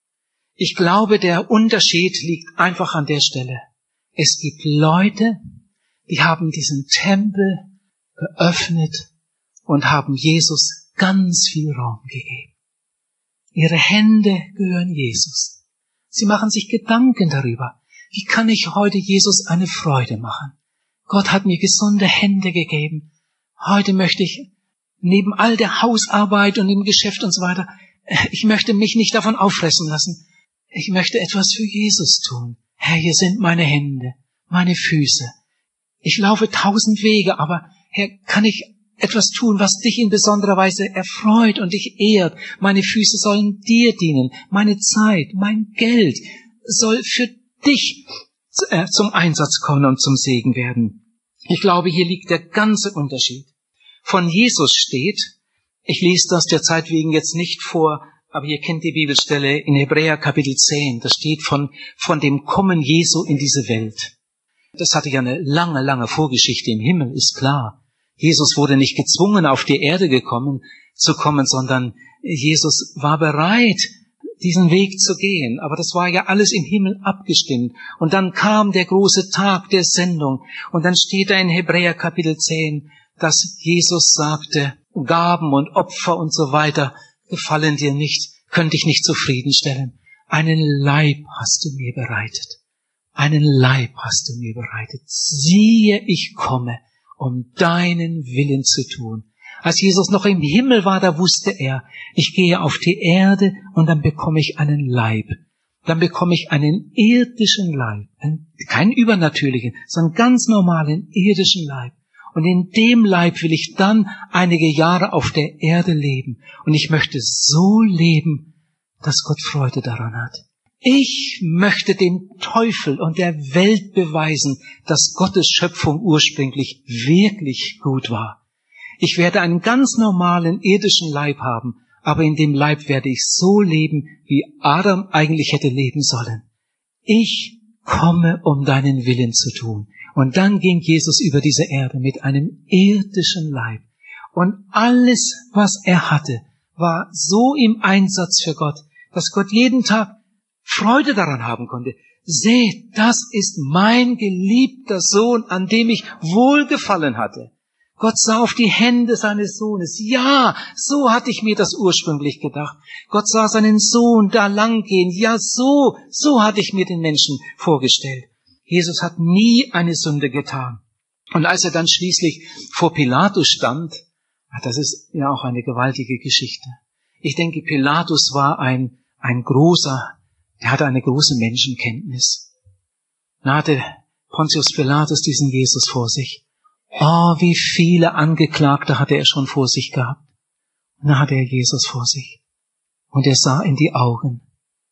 Ich glaube, der Unterschied liegt einfach an der Stelle. Es gibt Leute, die haben diesen Tempel geöffnet und haben Jesus ganz viel Raum gegeben. Ihre Hände gehören Jesus. Sie machen sich Gedanken darüber. Wie kann ich heute Jesus eine Freude machen? Gott hat mir gesunde Hände gegeben. Heute möchte ich neben all der Hausarbeit und dem Geschäft und so weiter, ich möchte mich nicht davon auffressen lassen. Ich möchte etwas für Jesus tun. Herr, hier sind meine Hände, meine Füße. Ich laufe tausend Wege, aber Herr, kann ich etwas tun, was dich in besonderer Weise erfreut und dich ehrt. Meine Füße sollen dir dienen. Meine Zeit, mein Geld soll für dich äh, zum Einsatz kommen und zum Segen werden. Ich glaube, hier liegt der ganze Unterschied. Von Jesus steht, ich lese das der Zeit wegen jetzt nicht vor, aber ihr kennt die Bibelstelle in Hebräer Kapitel zehn. Das steht von, von dem Kommen Jesu in diese Welt. Das hatte ja eine lange, lange Vorgeschichte im Himmel, ist klar. Jesus wurde nicht gezwungen, auf die Erde gekommen zu kommen, sondern Jesus war bereit, diesen Weg zu gehen. Aber das war ja alles im Himmel abgestimmt. Und dann kam der große Tag der Sendung. Und dann steht da in Hebräer Kapitel zehn, dass Jesus sagte, Gaben und Opfer und so weiter gefallen dir nicht, können dich nicht zufriedenstellen. einen Leib hast du mir bereitet. Einen Leib hast du mir bereitet. Siehe, ich komme, um deinen Willen zu tun. Als Jesus noch im Himmel war, da wusste er, ich gehe auf die Erde und dann bekomme ich einen Leib. Dann bekomme ich einen irdischen Leib. Keinen übernatürlichen, sondern ganz normalen irdischen Leib. Und in dem Leib will ich dann einige Jahre auf der Erde leben. Und ich möchte so leben, dass Gott Freude daran hat. Ich möchte dem Teufel und der Welt beweisen, dass Gottes Schöpfung ursprünglich wirklich gut war. Ich werde einen ganz normalen irdischen Leib haben, aber in dem Leib werde ich so leben, wie Adam eigentlich hätte leben sollen. Ich komme, um deinen Willen zu tun. Und dann ging Jesus über diese Erde mit einem irdischen Leib. Und alles, was er hatte, war so im Einsatz für Gott, dass Gott jeden Tag Freude daran haben konnte. Seht, das ist mein geliebter Sohn, an dem ich Wohlgefallen hatte. Gott sah auf die Hände seines Sohnes. Ja, so hatte ich mir das ursprünglich gedacht. Gott sah seinen Sohn da langgehen. Ja, so, so hatte ich mir den Menschen vorgestellt. Jesus hat nie eine Sünde getan. Und als er dann schließlich vor Pilatus stand, das ist ja auch eine gewaltige Geschichte. Ich denke, Pilatus war ein, ein großer, er hatte eine große Menschenkenntnis. Da hatte Pontius Pilatus diesen Jesus vor sich. Oh, wie viele Angeklagte hatte er schon vor sich gehabt. Und da hatte er Jesus vor sich. Und er sah in die Augen.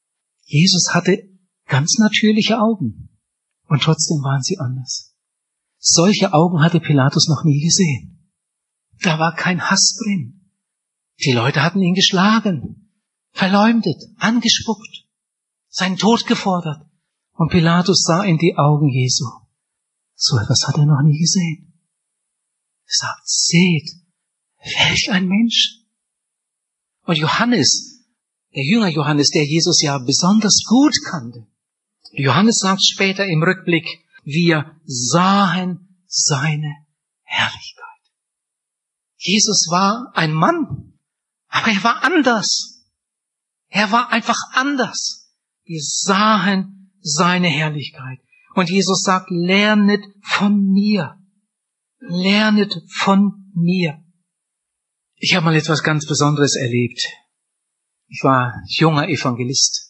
Jesus hatte ganz natürliche Augen. Und trotzdem waren sie anders. Solche Augen hatte Pilatus noch nie gesehen. Da war kein Hass drin. Die Leute hatten ihn geschlagen, verleumdet, angespuckt, seinen Tod gefordert. Und Pilatus sah in die Augen Jesu. So etwas hat er noch nie gesehen. Er sagt, seht, welch ein Mensch. Und Johannes, der Jünger Johannes, der Jesus ja besonders gut kannte, Johannes sagt später im Rückblick, wir sahen seine Herrlichkeit. Jesus war ein Mann, aber er war anders. Er war einfach anders. Wir sahen seine Herrlichkeit. Und Jesus sagt, lernet von mir. Lernet von mir. Ich habe mal etwas ganz Besonderes erlebt. Ich war junger Evangelist.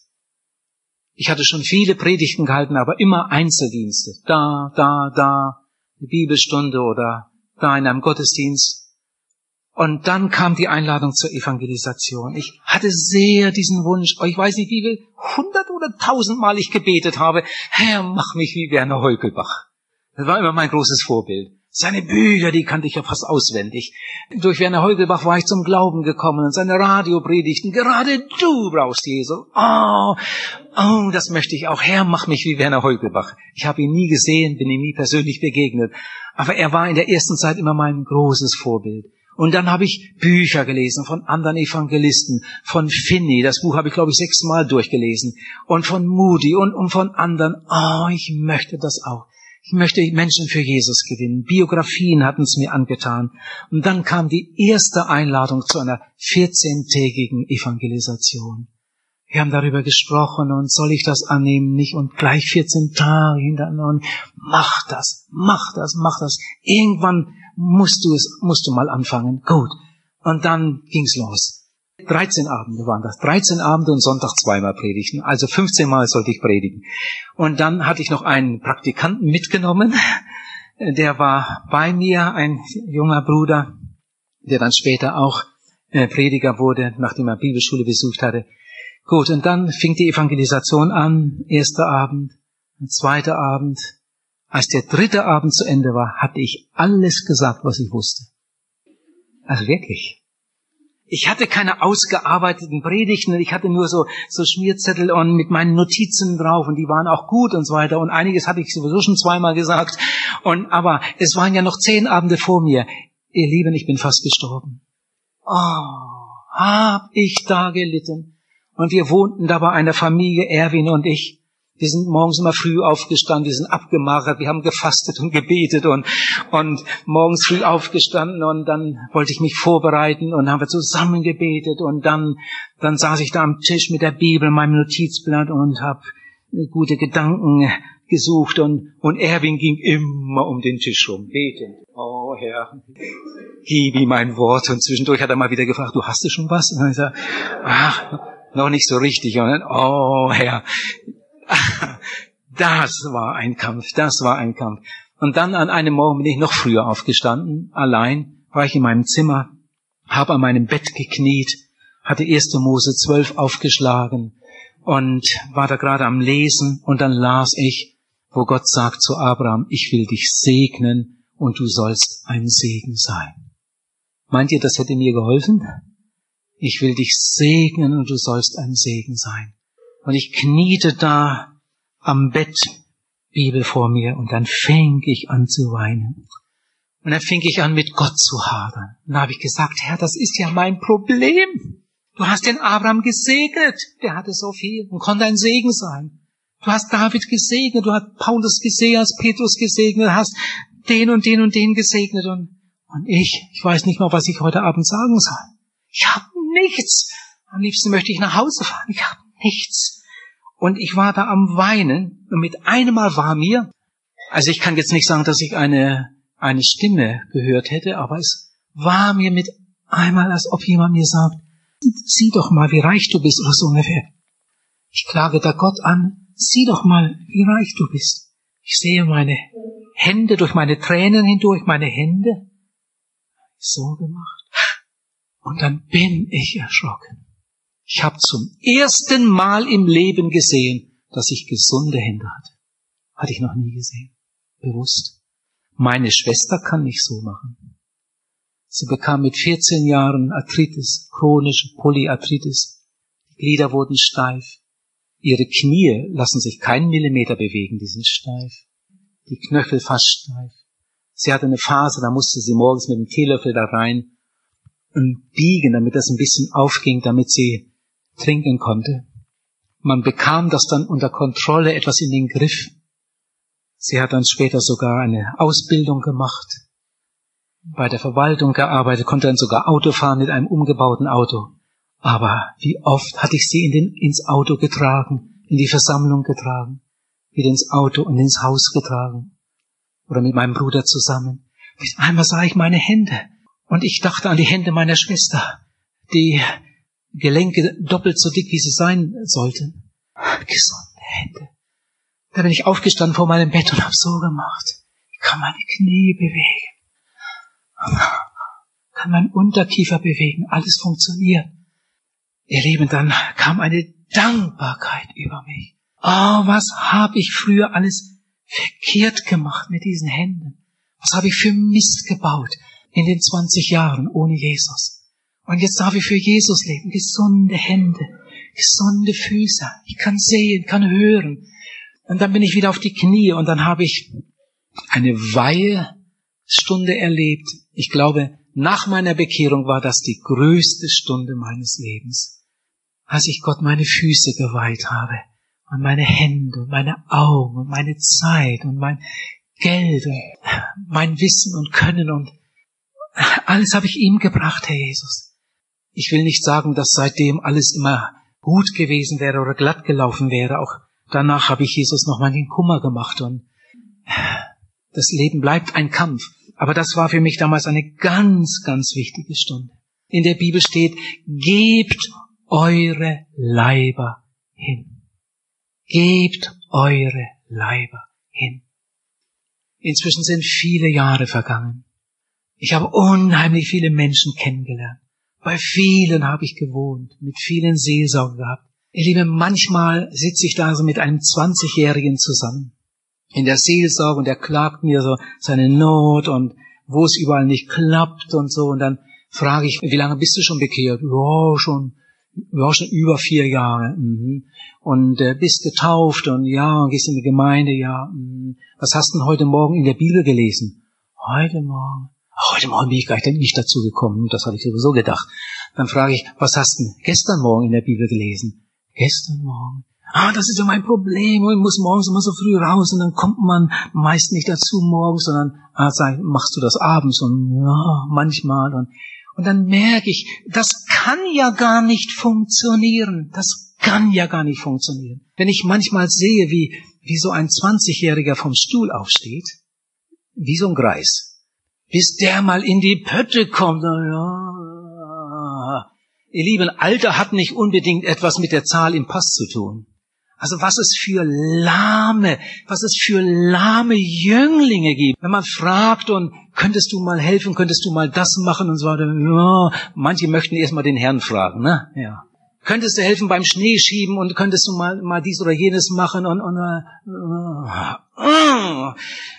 Ich hatte schon viele Predigten gehalten, aber immer Einzeldienste. Da, da, da, eine Bibelstunde oder da in einem Gottesdienst. Und dann kam die Einladung zur Evangelisation. Ich hatte sehr diesen Wunsch, ich weiß nicht, wie viel, hundert oder tausendmal ich gebetet habe, Herr, mach mich wie Werner Heugelbach. Das war immer mein großes Vorbild. Seine Bücher, die kannte ich ja fast auswendig. Durch Werner Heugelbach war ich zum Glauben gekommen und seine Radiopredigten. Gerade du brauchst Jesus. Oh, oh, das möchte ich auch. Herr, mach mich wie Werner Heugelbach. Ich habe ihn nie gesehen, bin ihm nie persönlich begegnet. Aber er war in der ersten Zeit immer mein großes Vorbild. Und dann habe ich Bücher gelesen von anderen Evangelisten, von Finney, das Buch habe ich, glaube ich, sechsmal durchgelesen, und von Moody und, und von anderen. Oh, ich möchte das auch. Ich möchte Menschen für Jesus gewinnen. Biografien hatten es mir angetan. Und dann kam die erste Einladung zu einer vierzehntägigen Evangelisation. Wir haben darüber gesprochen und soll ich das annehmen, nicht? Und gleich vierzehn Tage hintereinander. Mach das, mach das, mach das. Irgendwann musst du es, musst du mal anfangen. Gut. Und dann ging's los. dreizehn Abende waren das. dreizehn Abende und Sonntag zweimal predigten. Also fünfzehn Mal sollte ich predigen. Und dann hatte ich noch einen Praktikanten mitgenommen. Der war bei mir, ein junger Bruder, der dann später auch Prediger wurde, nachdem er Bibelschule besucht hatte. Gut, und dann fing die Evangelisation an. Erster Abend, zweiter Abend. Als der dritte Abend zu Ende war, hatte ich alles gesagt, was ich wusste. Also wirklich. Ich hatte keine ausgearbeiteten Predigten, ich hatte nur so, so Schmierzettel und mit meinen Notizen drauf und die waren auch gut und so weiter und einiges hatte ich sowieso schon zweimal gesagt. Und, aber es waren ja noch zehn Abende vor mir. Ihr Lieben, ich bin fast gestorben. Oh, hab ich da gelitten. Und wir wohnten da bei einer Familie, Erwin und ich. Wir sind morgens immer früh aufgestanden, wir sind abgemagert, wir haben gefastet und gebetet und, und morgens früh aufgestanden und dann wollte ich mich vorbereiten und haben wir zusammen gebetet und dann, dann saß ich da am Tisch mit der Bibel, meinem Notizblatt und habe gute Gedanken gesucht und, und Erwin ging immer um den Tisch rum, betend. Oh Herr, gib ihm ein Wort. Und zwischendurch hat er mal wieder gefragt, du hast du schon was? Und dann sagt er, ach, noch nicht so richtig. Und dann, oh Herr, das war ein Kampf, das war ein Kampf. Und dann an einem Morgen bin ich noch früher aufgestanden, allein, war ich in meinem Zimmer, habe an meinem Bett gekniet, hatte erste Mose zwölf aufgeschlagen und war da gerade am Lesen und dann las ich, wo Gott sagt zu Abraham, ich will dich segnen und du sollst ein Segen sein. Meint ihr, das hätte mir geholfen? Ich will dich segnen und du sollst ein Segen sein. Und ich kniete da am Bett, Bibel vor mir, und dann fing ich an zu weinen. Und dann fing ich an, mit Gott zu hadern. Und da habe ich gesagt, Herr, das ist ja mein Problem. Du hast den Abraham gesegnet. Der hatte so viel und konnte ein Segen sein. Du hast David gesegnet, du hast Paulus gesegnet, hast Petrus gesegnet, hast den und den und den gesegnet. Und, und ich, ich weiß nicht mal, was ich heute Abend sagen soll. Ich habe nichts. Am liebsten möchte ich nach Hause fahren. Ich habe nichts. Und ich war da am Weinen. Und mit einem Mal war mir, also ich kann jetzt nicht sagen, dass ich eine, eine Stimme gehört hätte, aber es war mir mit einmal, als ob jemand mir sagt, sieh doch mal, wie reich du bist, oder so ungefähr. Ich klage da Gott an, sieh doch mal, wie reich du bist. Ich sehe meine Hände, durch meine Tränen hindurch, meine Hände. So gemacht. Und dann bin ich erschrocken. Ich habe zum ersten Mal im Leben gesehen, dass ich gesunde Hände hatte. Hatte ich noch nie gesehen. Bewusst. Meine Schwester kann nicht so machen. Sie bekam mit vierzehn Jahren Arthritis, chronische Polyarthritis. Die Glieder wurden steif. Ihre Knie lassen sich keinen Millimeter bewegen, die sind steif. Die Knöchel fast steif. Sie hatte eine Phase, da musste sie morgens mit dem Teelöffel da rein und biegen, damit das ein bisschen aufging, damit sie trinken konnte. Man bekam das dann unter Kontrolle, etwas in den Griff. Sie hat dann später sogar eine Ausbildung gemacht, bei der Verwaltung gearbeitet, konnte dann sogar Auto fahren mit einem umgebauten Auto. Aber wie oft hatte ich sie in den, ins Auto getragen, in die Versammlung getragen, wieder ins Auto und ins Haus getragen. Oder mit meinem Bruder zusammen. Bis einmal sah ich meine Hände. Und ich dachte an die Hände meiner Schwester. Die Gelenke doppelt so dick, wie sie sein sollten. Gesunde Hände. Da bin ich aufgestanden vor meinem Bett und habe so gemacht. Ich kann meine Knie bewegen. Kann meinen Unterkiefer bewegen. Alles funktioniert. Ihr Lieben, dann kam eine Dankbarkeit über mich. Oh, was habe ich früher alles verkehrt gemacht mit diesen Händen? Was habe ich für Mist gebaut in den zwanzig Jahren ohne Jesus? Und jetzt darf ich für Jesus leben. Gesunde Hände, gesunde Füße. Ich kann sehen, kann hören. Und dann bin ich wieder auf die Knie und dann habe ich eine Weihestunde erlebt. Ich glaube, nach meiner Bekehrung war das die größte Stunde meines Lebens, als ich Gott meine Füße geweiht habe und meine Hände und meine Augen und meine Zeit und mein Geld und mein Wissen und Können und alles habe ich ihm gebracht, Herr Jesus. Ich will nicht sagen, dass seitdem alles immer gut gewesen wäre oder glatt gelaufen wäre. Auch danach habe ich Jesus nochmal den Kummer gemacht und das Leben bleibt ein Kampf. Aber das war für mich damals eine ganz, ganz wichtige Stunde. In der Bibel steht, gebt eure Leiber hin. Gebt eure Leiber hin. Inzwischen sind viele Jahre vergangen. Ich habe unheimlich viele Menschen kennengelernt. Bei vielen habe ich gewohnt, mit vielen Seelsorger gehabt. Ihr Lieben, manchmal sitze ich da so mit einem zwanzigjährigen zusammen. In der Seelsorge und der klagt mir so seine Not und wo es überall nicht klappt und so. Und dann frage ich, wie lange bist du schon bekehrt? Ja, schon, ja, schon über vier Jahre. Mhm. Und äh, bist getauft und ja, gehst in die Gemeinde, ja. Mhm. Was hast du denn heute Morgen in der Bibel gelesen? Heute Morgen. Ach, heute Morgen bin ich gleich nicht dazu gekommen. Das hatte ich sowieso gedacht. Dann frage ich, was hast du denn gestern Morgen in der Bibel gelesen? Gestern Morgen. Ah, das ist ja mein Problem. Und ich muss morgens immer so früh raus und dann kommt man meist nicht dazu morgens, sondern ah, sag, machst du das abends und ja, manchmal. Und, und dann merke ich, das kann ja gar nicht funktionieren. Das kann ja gar nicht funktionieren. Wenn ich manchmal sehe, wie, wie so ein zwanzigjähriger vom Stuhl aufsteht, wie so ein Greis, bis der mal in die Pötte kommt. Ja. Ihr Lieben, Alter hat nicht unbedingt etwas mit der Zahl im Pass zu tun. Also was es für lahme, was es für lahme Jünglinge gibt. Wenn man fragt und könntest du mal helfen, könntest du mal das machen und so weiter. Ja, manche möchten erst mal den Herrn fragen, ne? Ja. Könntest du helfen beim Schneeschieben und könntest du mal, mal dies oder jenes machen und, und uh, uh.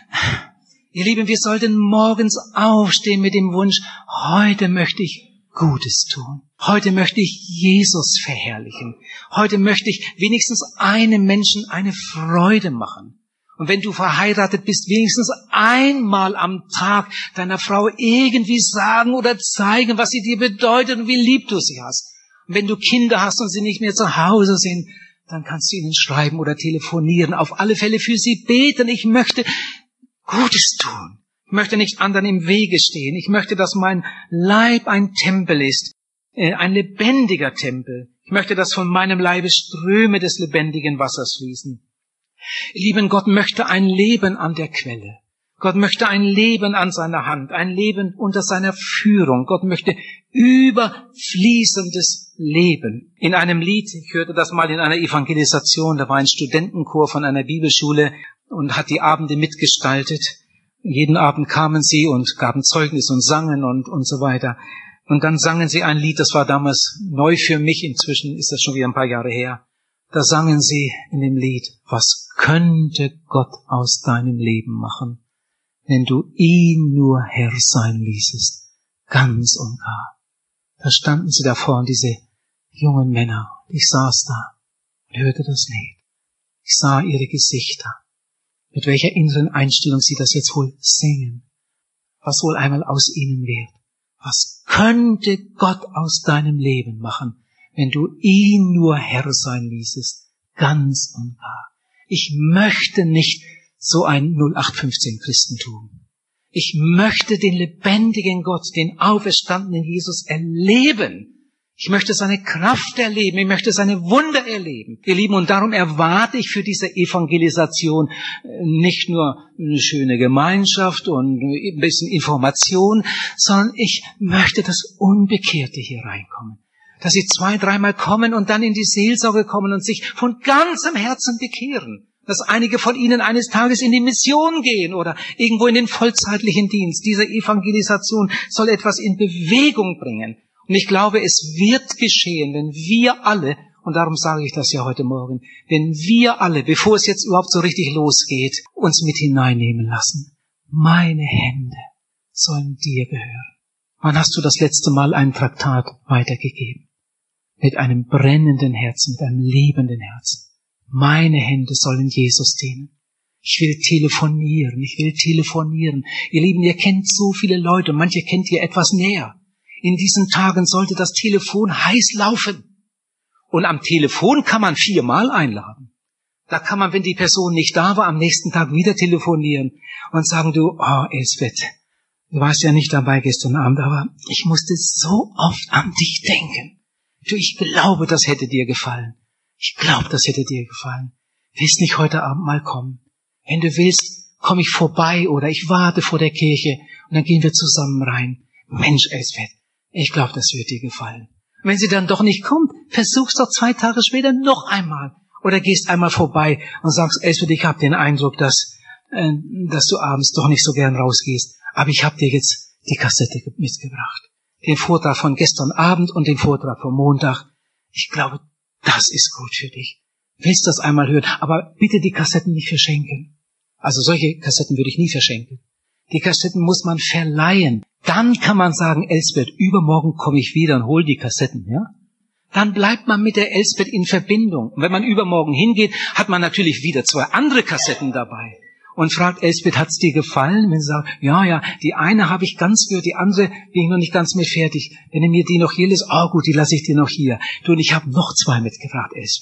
Ihr Lieben, wir sollten morgens aufstehen mit dem Wunsch, heute möchte ich Gutes tun. Heute möchte ich Jesus verherrlichen. Heute möchte ich wenigstens einem Menschen eine Freude machen. Und wenn du verheiratet bist, wenigstens einmal am Tag deiner Frau irgendwie sagen oder zeigen, was sie dir bedeutet und wie lieb du sie hast. Und wenn du Kinder hast und sie nicht mehr zu Hause sind, dann kannst du ihnen schreiben oder telefonieren. Auf alle Fälle für sie beten. Ich möchte Gutes tun. Ich möchte nicht anderen im Wege stehen. Ich möchte, dass mein Leib ein Tempel ist, ein lebendiger Tempel. Ich möchte, dass von meinem Leibe Ströme des lebendigen Wassers fließen. Lieben Gott möchte ein Leben an der Quelle. Gott möchte ein Leben an seiner Hand, ein Leben unter seiner Führung. Gott möchte überfließendes Leben. In einem Lied, ich hörte das mal in einer Evangelisation, da war ein Studentenchor von einer Bibelschule und hat die Abende mitgestaltet. Jeden Abend kamen sie und gaben Zeugnis und sangen und, und so weiter. Und dann sangen sie ein Lied, das war damals neu für mich, inzwischen ist das schon wieder ein paar Jahre her. Da sangen sie in dem Lied, was könnte Gott aus deinem Leben machen, wenn du ihn nur Herr sein ließest, ganz und gar. Da standen sie davor und diese jungen Männer, ich saß da und hörte das Lied. Ich sah ihre Gesichter, mit welcher inneren Einstellung sie das jetzt wohl singen, was wohl einmal aus ihnen wird. Was könnte Gott aus deinem Leben machen, wenn du ihn nur Herr sein ließest, ganz und gar? Ich möchte nicht so ein null acht fünfzehn Christentum. Ich möchte den lebendigen Gott, den auferstandenen Jesus erleben. Ich möchte seine Kraft erleben, ich möchte seine Wunder erleben. Ihr Lieben, und darum erwarte ich für diese Evangelisation nicht nur eine schöne Gemeinschaft und ein bisschen Information, sondern ich möchte, dass Unbekehrte hier reinkommen. Dass sie zwei, dreimal kommen und dann in die Seelsorge kommen und sich von ganzem Herzen bekehren. Dass einige von ihnen eines Tages in die Mission gehen oder irgendwo in den vollzeitlichen Dienst. Diese Evangelisation soll etwas in Bewegung bringen. Und ich glaube, es wird geschehen, wenn wir alle, und darum sage ich das ja heute Morgen, wenn wir alle, bevor es jetzt überhaupt so richtig losgeht, uns mit hineinnehmen lassen. Meine Hände sollen dir gehören. Wann hast du das letzte Mal ein Traktat weitergegeben? Mit einem brennenden Herzen, mit einem lebenden Herzen. Meine Hände sollen Jesus dienen. Ich will telefonieren, ich will telefonieren. Ihr Lieben, ihr kennt so viele Leute und manche kennt ihr etwas näher. In diesen Tagen sollte das Telefon heiß laufen. Und am Telefon kann man viermal einladen. Da kann man, wenn die Person nicht da war, am nächsten Tag wieder telefonieren und sagen, du, oh, Elsbeth, du warst ja nicht dabei gestern Abend, aber ich musste so oft an dich denken. Du, ich glaube, das hätte dir gefallen. Ich glaube, das hätte dir gefallen. Willst nicht heute Abend mal kommen? Wenn du willst, komme ich vorbei oder ich warte vor der Kirche und dann gehen wir zusammen rein. Mensch, Elsbeth, ich glaube, das wird dir gefallen. Und wenn sie dann doch nicht kommt, versuch's doch zwei Tage später noch einmal. Oder gehst einmal vorbei und sagst, Elsbeth, ich habe den Eindruck, dass, äh, dass du abends doch nicht so gern rausgehst. Aber ich habe dir jetzt die Kassette mitgebracht. Den Vortrag von gestern Abend und den Vortrag vom Montag. Ich glaube, das ist gut für dich. Willst das einmal hören, aber bitte die Kassetten nicht verschenken. Also solche Kassetten würde ich nie verschenken. Die Kassetten muss man verleihen. Dann kann man sagen, Elsbeth, übermorgen komme ich wieder und hol die Kassetten, ja? Dann bleibt man mit der Elsbeth in Verbindung. Und wenn man übermorgen hingeht, hat man natürlich wieder zwei andere Kassetten dabei. Und fragt Elsbeth, hat's dir gefallen? Wenn sie sagt, ja, ja, die eine habe ich ganz gehört, die andere bin ich noch nicht ganz mit fertig. Wenn du mir die noch hier lässt, oh gut, die lasse ich dir noch hier. Du, und ich habe noch zwei mitgebracht, Elsbeth.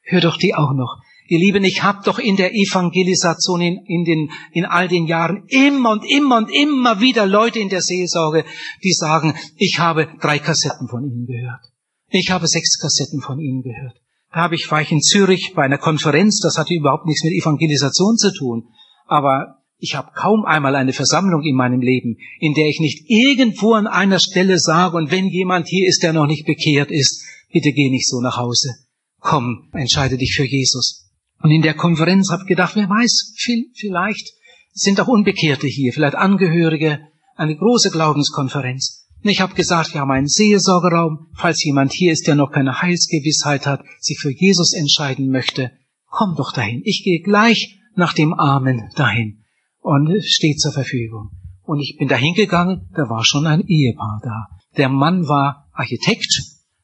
Hör doch die auch noch. Ihr Lieben, ich habe doch in der Evangelisation in, in, den, in all den Jahren immer und immer und immer wieder Leute in der Seelsorge, die sagen, ich habe drei Kassetten von Ihnen gehört. Ich habe sechs Kassetten von Ihnen gehört. Da habe ich, war ich in Zürich bei einer Konferenz, das hatte überhaupt nichts mit Evangelisation zu tun. Aber ich habe kaum einmal eine Versammlung in meinem Leben, in der ich nicht irgendwo an einer Stelle sage, und wenn jemand hier ist, der noch nicht bekehrt ist, bitte geh nicht so nach Hause. Komm, entscheide dich für Jesus. Und in der Konferenz habe ich gedacht, wer weiß, vielleicht sind auch Unbekehrte hier, vielleicht Angehörige, eine große Glaubenskonferenz. Und ich habe gesagt, wir haben einen Seelsorgeraum, falls jemand hier ist, der noch keine Heilsgewissheit hat, sich für Jesus entscheiden möchte, komm doch dahin. Ich gehe gleich nach dem Amen dahin und stehe zur Verfügung. Und ich bin dahin gegangen, da war schon ein Ehepaar da. Der Mann war Architekt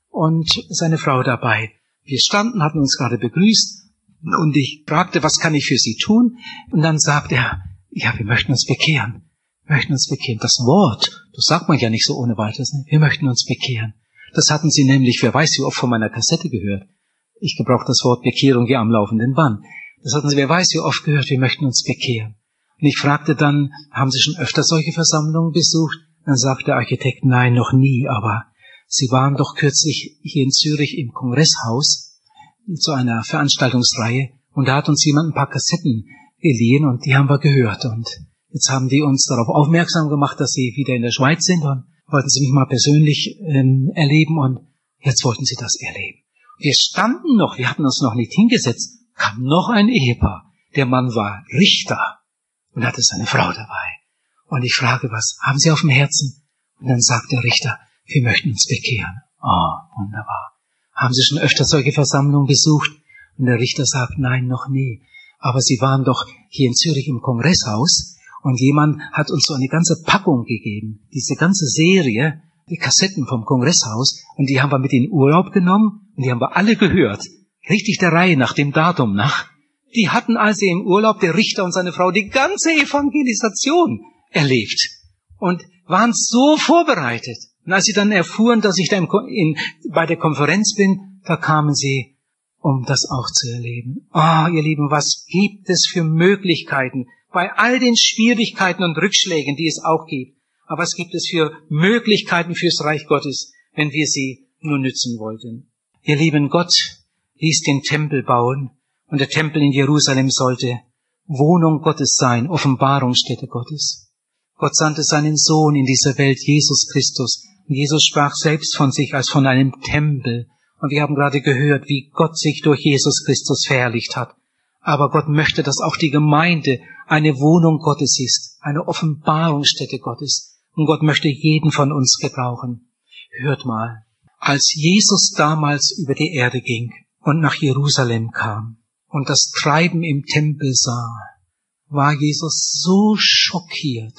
und seine Frau dabei. Wir standen, hatten uns gerade begrüßt. Und ich fragte, was kann ich für Sie tun? Und dann sagte er, ja, wir möchten uns bekehren. Wir möchten uns bekehren. Das Wort, das sagt man ja nicht so ohne weiteres. Ne? Wir möchten uns bekehren. Das hatten Sie nämlich, wer weiß wie oft, von meiner Kassette gehört. Ich gebrauche das Wort Bekehrung hier am laufenden Band. Das hatten Sie, wer weiß wie oft gehört, wir möchten uns bekehren. Und ich fragte dann, haben Sie schon öfter solche Versammlungen besucht? Dann sagte der Architekt, nein, noch nie, aber Sie waren doch kürzlich hier in Zürich im Kongresshaus zu einer Veranstaltungsreihe, und da hat uns jemand ein paar Kassetten geliehen und die haben wir gehört, und jetzt haben die uns darauf aufmerksam gemacht, dass sie wieder in der Schweiz sind und wollten sie mich mal persönlich ähm, erleben, und jetzt wollten sie das erleben. Wir standen noch, wir hatten uns noch nicht hingesetzt, kam noch ein Ehepaar. Der Mann war Richter und hatte seine Frau dabei. Und ich frage, was haben Sie auf dem Herzen? Und dann sagt der Richter, wir möchten uns bekehren. Oh, wunderbar. Haben Sie schon öfter solche Versammlungen besucht? Und der Richter sagt, nein, noch nie. Aber Sie waren doch hier in Zürich im Kongresshaus und jemand hat uns so eine ganze Packung gegeben. Diese ganze Serie, die Kassetten vom Kongresshaus, und die haben wir mit in den Urlaub genommen und die haben wir alle gehört. Richtig der Reihe nach, dem Datum nach. Die hatten also im Urlaub, der Richter und seine Frau, die ganze Evangelisation erlebt und waren so vorbereitet. Und als sie dann erfuhren, dass ich da in, in, bei der Konferenz bin, da kamen sie, um das auch zu erleben. Ah, oh, ihr Lieben, was gibt es für Möglichkeiten bei all den Schwierigkeiten und Rückschlägen, die es auch gibt? Aber was gibt es für Möglichkeiten fürs Reich Gottes, wenn wir sie nur nützen wollten? Ihr Lieben, Gott ließ den Tempel bauen, und der Tempel in Jerusalem sollte Wohnung Gottes sein, Offenbarungsstätte Gottes. Gott sandte seinen Sohn in diese Welt, Jesus Christus. Und Jesus sprach selbst von sich als von einem Tempel. Und wir haben gerade gehört, wie Gott sich durch Jesus Christus verherrlicht hat. Aber Gott möchte, dass auch die Gemeinde eine Wohnung Gottes ist, eine Offenbarungsstätte Gottes. Und Gott möchte jeden von uns gebrauchen. Hört mal, als Jesus damals über die Erde ging und nach Jerusalem kam und das Treiben im Tempel sah, war Jesus so schockiert,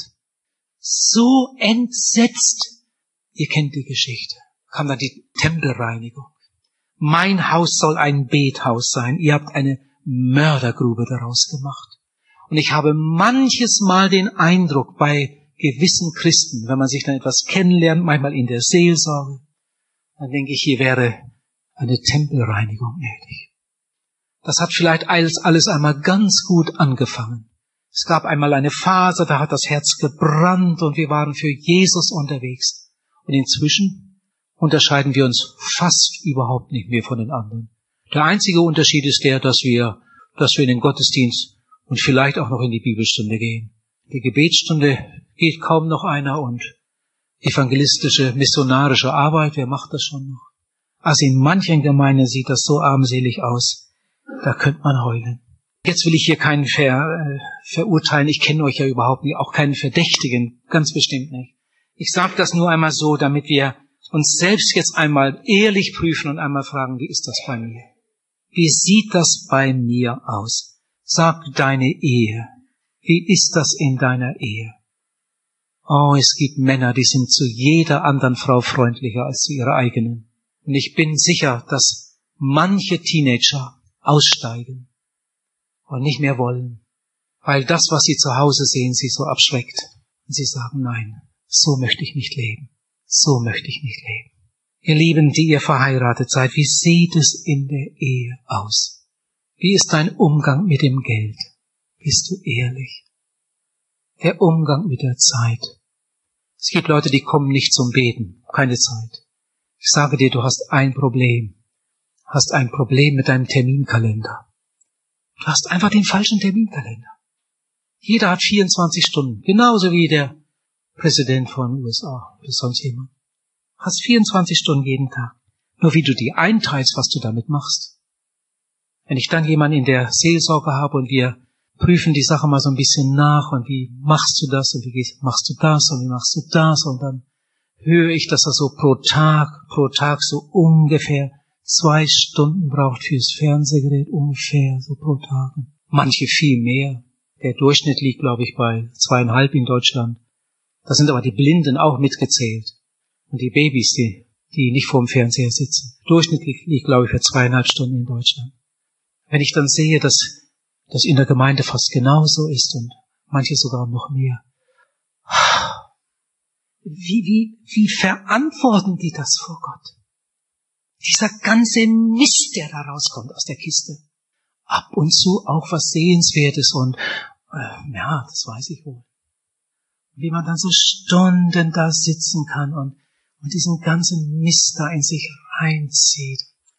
so entsetzt. Ihr kennt die Geschichte. Kam dann die Tempelreinigung. Mein Haus soll ein Bethaus sein. Ihr habt eine Mördergrube daraus gemacht. Und ich habe manches Mal den Eindruck bei gewissen Christen, wenn man sich dann etwas kennenlernt, manchmal in der Seelsorge, dann denke ich, hier wäre eine Tempelreinigung nötig. Das hat vielleicht alles, alles einmal ganz gut angefangen. Es gab einmal eine Phase, da hat das Herz gebrannt und wir waren für Jesus unterwegs. Und inzwischen unterscheiden wir uns fast überhaupt nicht mehr von den anderen. Der einzige Unterschied ist der, dass wir, dass wir in den Gottesdienst und vielleicht auch noch in die Bibelstunde gehen. Die Gebetsstunde geht kaum noch einer und evangelistische, missionarische Arbeit, wer macht das schon noch? Also in manchen Gemeinden sieht das so armselig aus, da könnte man heulen. Jetzt will ich hier keinen ver, äh, verurteilen, ich kenne euch ja überhaupt nicht, auch keinen Verdächtigen, ganz bestimmt nicht. Ich sage das nur einmal so, damit wir uns selbst jetzt einmal ehrlich prüfen und einmal fragen, wie ist das bei mir? Wie sieht das bei mir aus? Sag deine Ehe. Wie ist das in deiner Ehe? Oh, es gibt Männer, die sind zu jeder anderen Frau freundlicher als zu ihrer eigenen. Und ich bin sicher, dass manche Teenager aussteigen und nicht mehr wollen, weil das, was sie zu Hause sehen, sie so abschreckt. Und sie sagen, nein, so möchte ich nicht leben. So möchte ich nicht leben. Ihr Lieben, die ihr verheiratet seid, wie sieht es in der Ehe aus? Wie ist dein Umgang mit dem Geld? Bist du ehrlich? Der Umgang mit der Zeit. Es gibt Leute, die kommen nicht zum Beten, keine Zeit. Ich sage dir, du hast ein Problem. Hast ein Problem mit deinem Terminkalender. Du hast einfach den falschen Terminkalender. Jeder hat vierundzwanzig Stunden, genauso wie der Präsident von U S A oder sonst jemand. Hast vierundzwanzig Stunden jeden Tag. Nur wie du die einteilst, was du damit machst. Wenn ich dann jemanden in der Seelsorge habe und wir prüfen die Sache mal so ein bisschen nach und wie machst du das und wie machst du das und wie machst du das und dann höre ich, dass er so pro Tag, pro Tag so ungefähr zwei Stunden braucht fürs Fernsehgerät, ungefähr so pro Tag. Manche viel mehr. Der Durchschnitt liegt, glaube ich, bei zweieinhalb in Deutschland. Da sind aber die Blinden auch mitgezählt. Und die Babys, die, die nicht vor dem Fernseher sitzen. Durchschnittlich liegt, glaube ich, für zweieinhalb Stunden in Deutschland. Wenn ich dann sehe, dass das in der Gemeinde fast genauso ist und manche sogar noch mehr. Wie, wie, wie verantworten die das vor Gott? Dieser ganze Mist, der da rauskommt aus der Kiste. Ab und zu auch was Sehenswertes und, äh, ja, das weiß ich wohl. Wie man dann so Stunden da sitzen kann und, und diesen ganzen Mist da in sich reinzieht.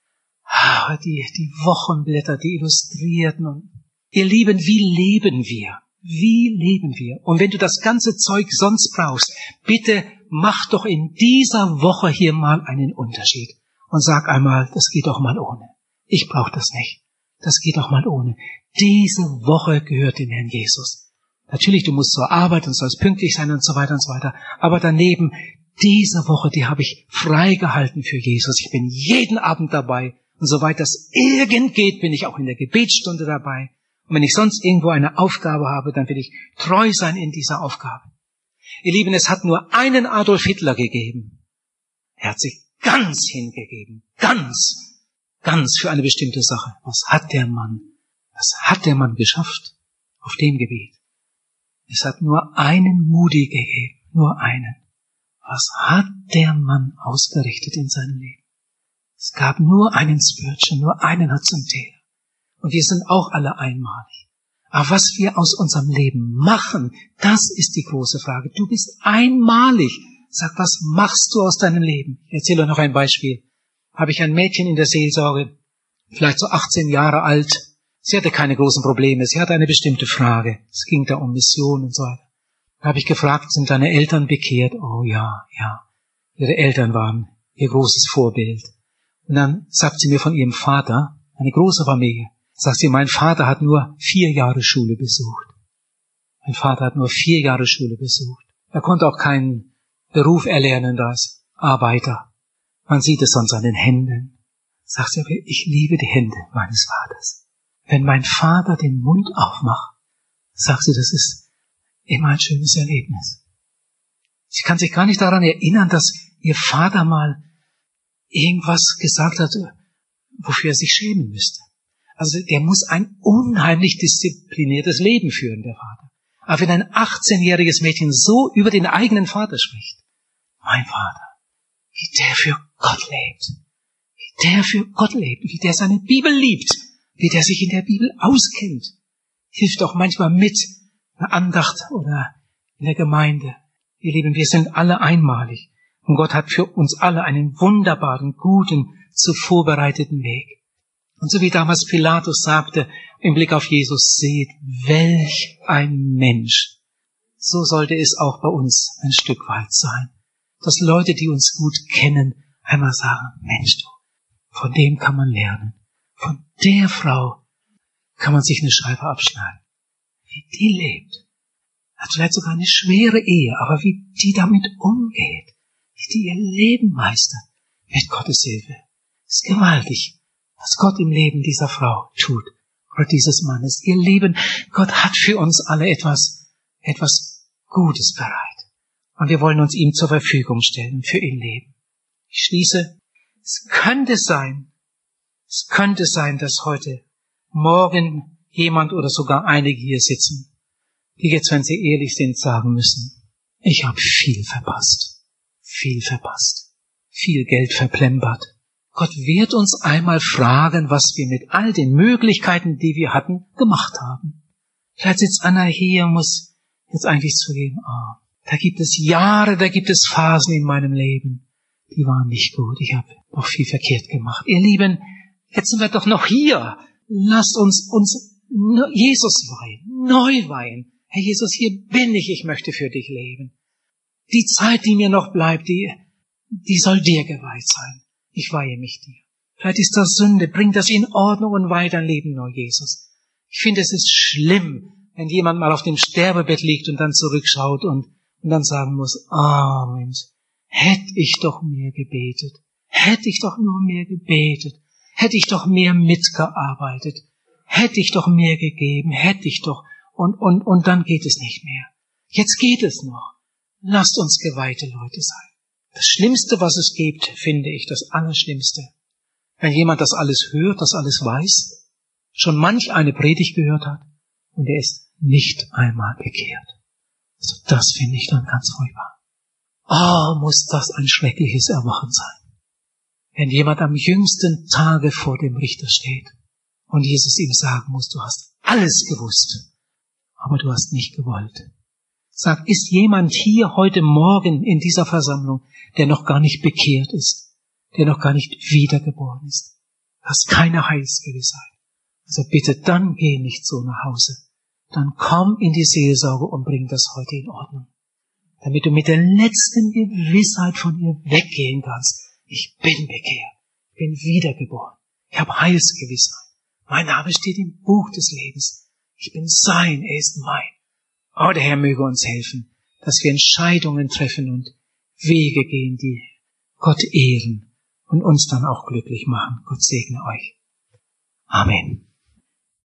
Ah, die, die Wochenblätter, die Illustrierten und, ihr Lieben, wie leben wir? Wie leben wir? Und wenn du das ganze Zeug sonst brauchst, bitte mach doch in dieser Woche hier mal einen Unterschied. Und sag einmal, das geht doch mal ohne. Ich brauche das nicht. Das geht doch mal ohne. Diese Woche gehört dem Herrn Jesus. Natürlich, du musst zur Arbeit und sollst pünktlich sein und so weiter und so weiter. Aber daneben, diese Woche, die habe ich freigehalten für Jesus. Ich bin jeden Abend dabei. Und soweit das irgend geht, bin ich auch in der Gebetsstunde dabei. Und wenn ich sonst irgendwo eine Aufgabe habe, dann will ich treu sein in dieser Aufgabe. Ihr Lieben, es hat nur einen Adolf Hitler gegeben. Er hat sich ganz hingegeben. Ganz. Ganz für eine bestimmte Sache. Was hat der Mann? Was hat der Mann geschafft auf dem Gebiet? Es hat nur einen Moody gegeben. Nur einen. Was hat der Mann ausgerichtet in seinem Leben? Es gab nur einen Spurgeon, nur einen Hudson Taylor. Und wir sind auch alle einmalig. Aber was wir aus unserem Leben machen, das ist die große Frage. Du bist einmalig. Sag, was machst du aus deinem Leben? Ich erzähle noch ein Beispiel. Habe ich ein Mädchen in der Seelsorge, vielleicht so achtzehn Jahre alt. Sie hatte keine großen Probleme. Sie hatte eine bestimmte Frage. Es ging da um Mission und so weiter. Da habe ich gefragt, sind deine Eltern bekehrt? Oh ja, ja. Ihre Eltern waren ihr großes Vorbild. Und dann sagt sie mir von ihrem Vater, eine große Familie, sagt sie, mein Vater hat nur vier Jahre Schule besucht. Mein Vater hat nur vier Jahre Schule besucht. Er konnte auch keinen Beruf erlernen als Arbeiter. Man sieht es an seinen Händen. Sagt sie, ich liebe die Hände meines Vaters. Wenn mein Vater den Mund aufmacht, sagt sie, das ist immer ein schönes Erlebnis. Sie kann sich gar nicht daran erinnern, dass ihr Vater mal irgendwas gesagt hat, wofür er sich schämen müsste. Also der muss ein unheimlich diszipliniertes Leben führen, der Vater. Aber wenn ein achtzehnjähriges Mädchen so über den eigenen Vater spricht, mein Vater, wie der für Gott lebt, wie der für Gott lebt, wie der seine Bibel liebt, wie der sich in der Bibel auskennt, hilft auch manchmal mit einer Andacht oder in der Gemeinde. Ihr Lieben, wir sind alle einmalig und Gott hat für uns alle einen wunderbaren, guten, zu vorbereiteten Weg. Und so wie damals Pilatus sagte, im Blick auf Jesus, seht, welch ein Mensch. So sollte es auch bei uns ein Stück weit sein. Dass Leute, die uns gut kennen, einmal sagen, Mensch, du, von dem kann man lernen. Von der Frau kann man sich eine Scheibe abschneiden. Wie die lebt. Hat vielleicht sogar eine schwere Ehe, aber wie die damit umgeht. Wie die ihr Leben meistert. Mit Gottes Hilfe. Ist gewaltig, was Gott im Leben dieser Frau tut. Oder dieses Mannes. Ihr Lieben, Gott hat für uns alle etwas, etwas Gutes bereit. Und wir wollen uns ihm zur Verfügung stellen und für ihn leben. Ich schließe, es könnte sein, es könnte sein, dass heute, morgen jemand oder sogar einige hier sitzen, die jetzt, wenn sie ehrlich sind, sagen müssen, ich habe viel verpasst, viel verpasst, viel Geld verplempert. Gott wird uns einmal fragen, was wir mit all den Möglichkeiten, die wir hatten, gemacht haben. Vielleicht sitzt einer hier und muss jetzt eigentlich zugeben, ah, da gibt es Jahre, da gibt es Phasen in meinem Leben, die waren nicht gut. Ich habe noch viel verkehrt gemacht. Ihr Lieben, jetzt sind wir doch noch hier. Lasst uns uns Jesus weihen, neu weihen. Herr Jesus, hier bin ich, ich möchte für dich leben. Die Zeit, die mir noch bleibt, die, die soll dir geweiht sein. Ich weihe mich dir. Vielleicht ist das Sünde, bring das in Ordnung und weihe dein Leben neu, Jesus. Ich finde, es ist schlimm, wenn jemand mal auf dem Sterbebett liegt und dann zurückschaut und, und dann sagen muss, ah, oh, Mensch, hätte ich doch mehr gebetet, hätte ich doch nur mehr gebetet, hätte ich doch mehr mitgearbeitet, hätte ich doch mehr gegeben, hätte ich doch, und, und, und dann geht es nicht mehr. Jetzt geht es noch. Lasst uns geweihte Leute sein. Das Schlimmste, was es gibt, finde ich, das Allerschlimmste. Wenn jemand das alles hört, das alles weiß, schon manch eine Predigt gehört hat, und er ist nicht einmal bekehrt. Also das finde ich dann ganz furchtbar. Oh, muss das ein schreckliches Erwachen sein. Wenn jemand am jüngsten Tage vor dem Richter steht und Jesus ihm sagen muss, du hast alles gewusst, aber du hast nicht gewollt. Sag, ist jemand hier heute Morgen in dieser Versammlung, der noch gar nicht bekehrt ist, der noch gar nicht wiedergeboren ist? Du hast keine Heilsgewissheit. Also bitte, dann geh nicht so nach Hause. Dann komm in die Seelsorge und bring das heute in Ordnung. Damit du mit der letzten Gewissheit von ihr weggehen kannst. Ich bin bekehrt. Ich bin wiedergeboren. Ich habe Heilsgewissheit. Mein Name steht im Buch des Lebens. Ich bin sein, er ist mein. Oh, der Herr möge uns helfen, dass wir Entscheidungen treffen und Wege gehen, die Gott ehren und uns dann auch glücklich machen. Gott segne euch. Amen.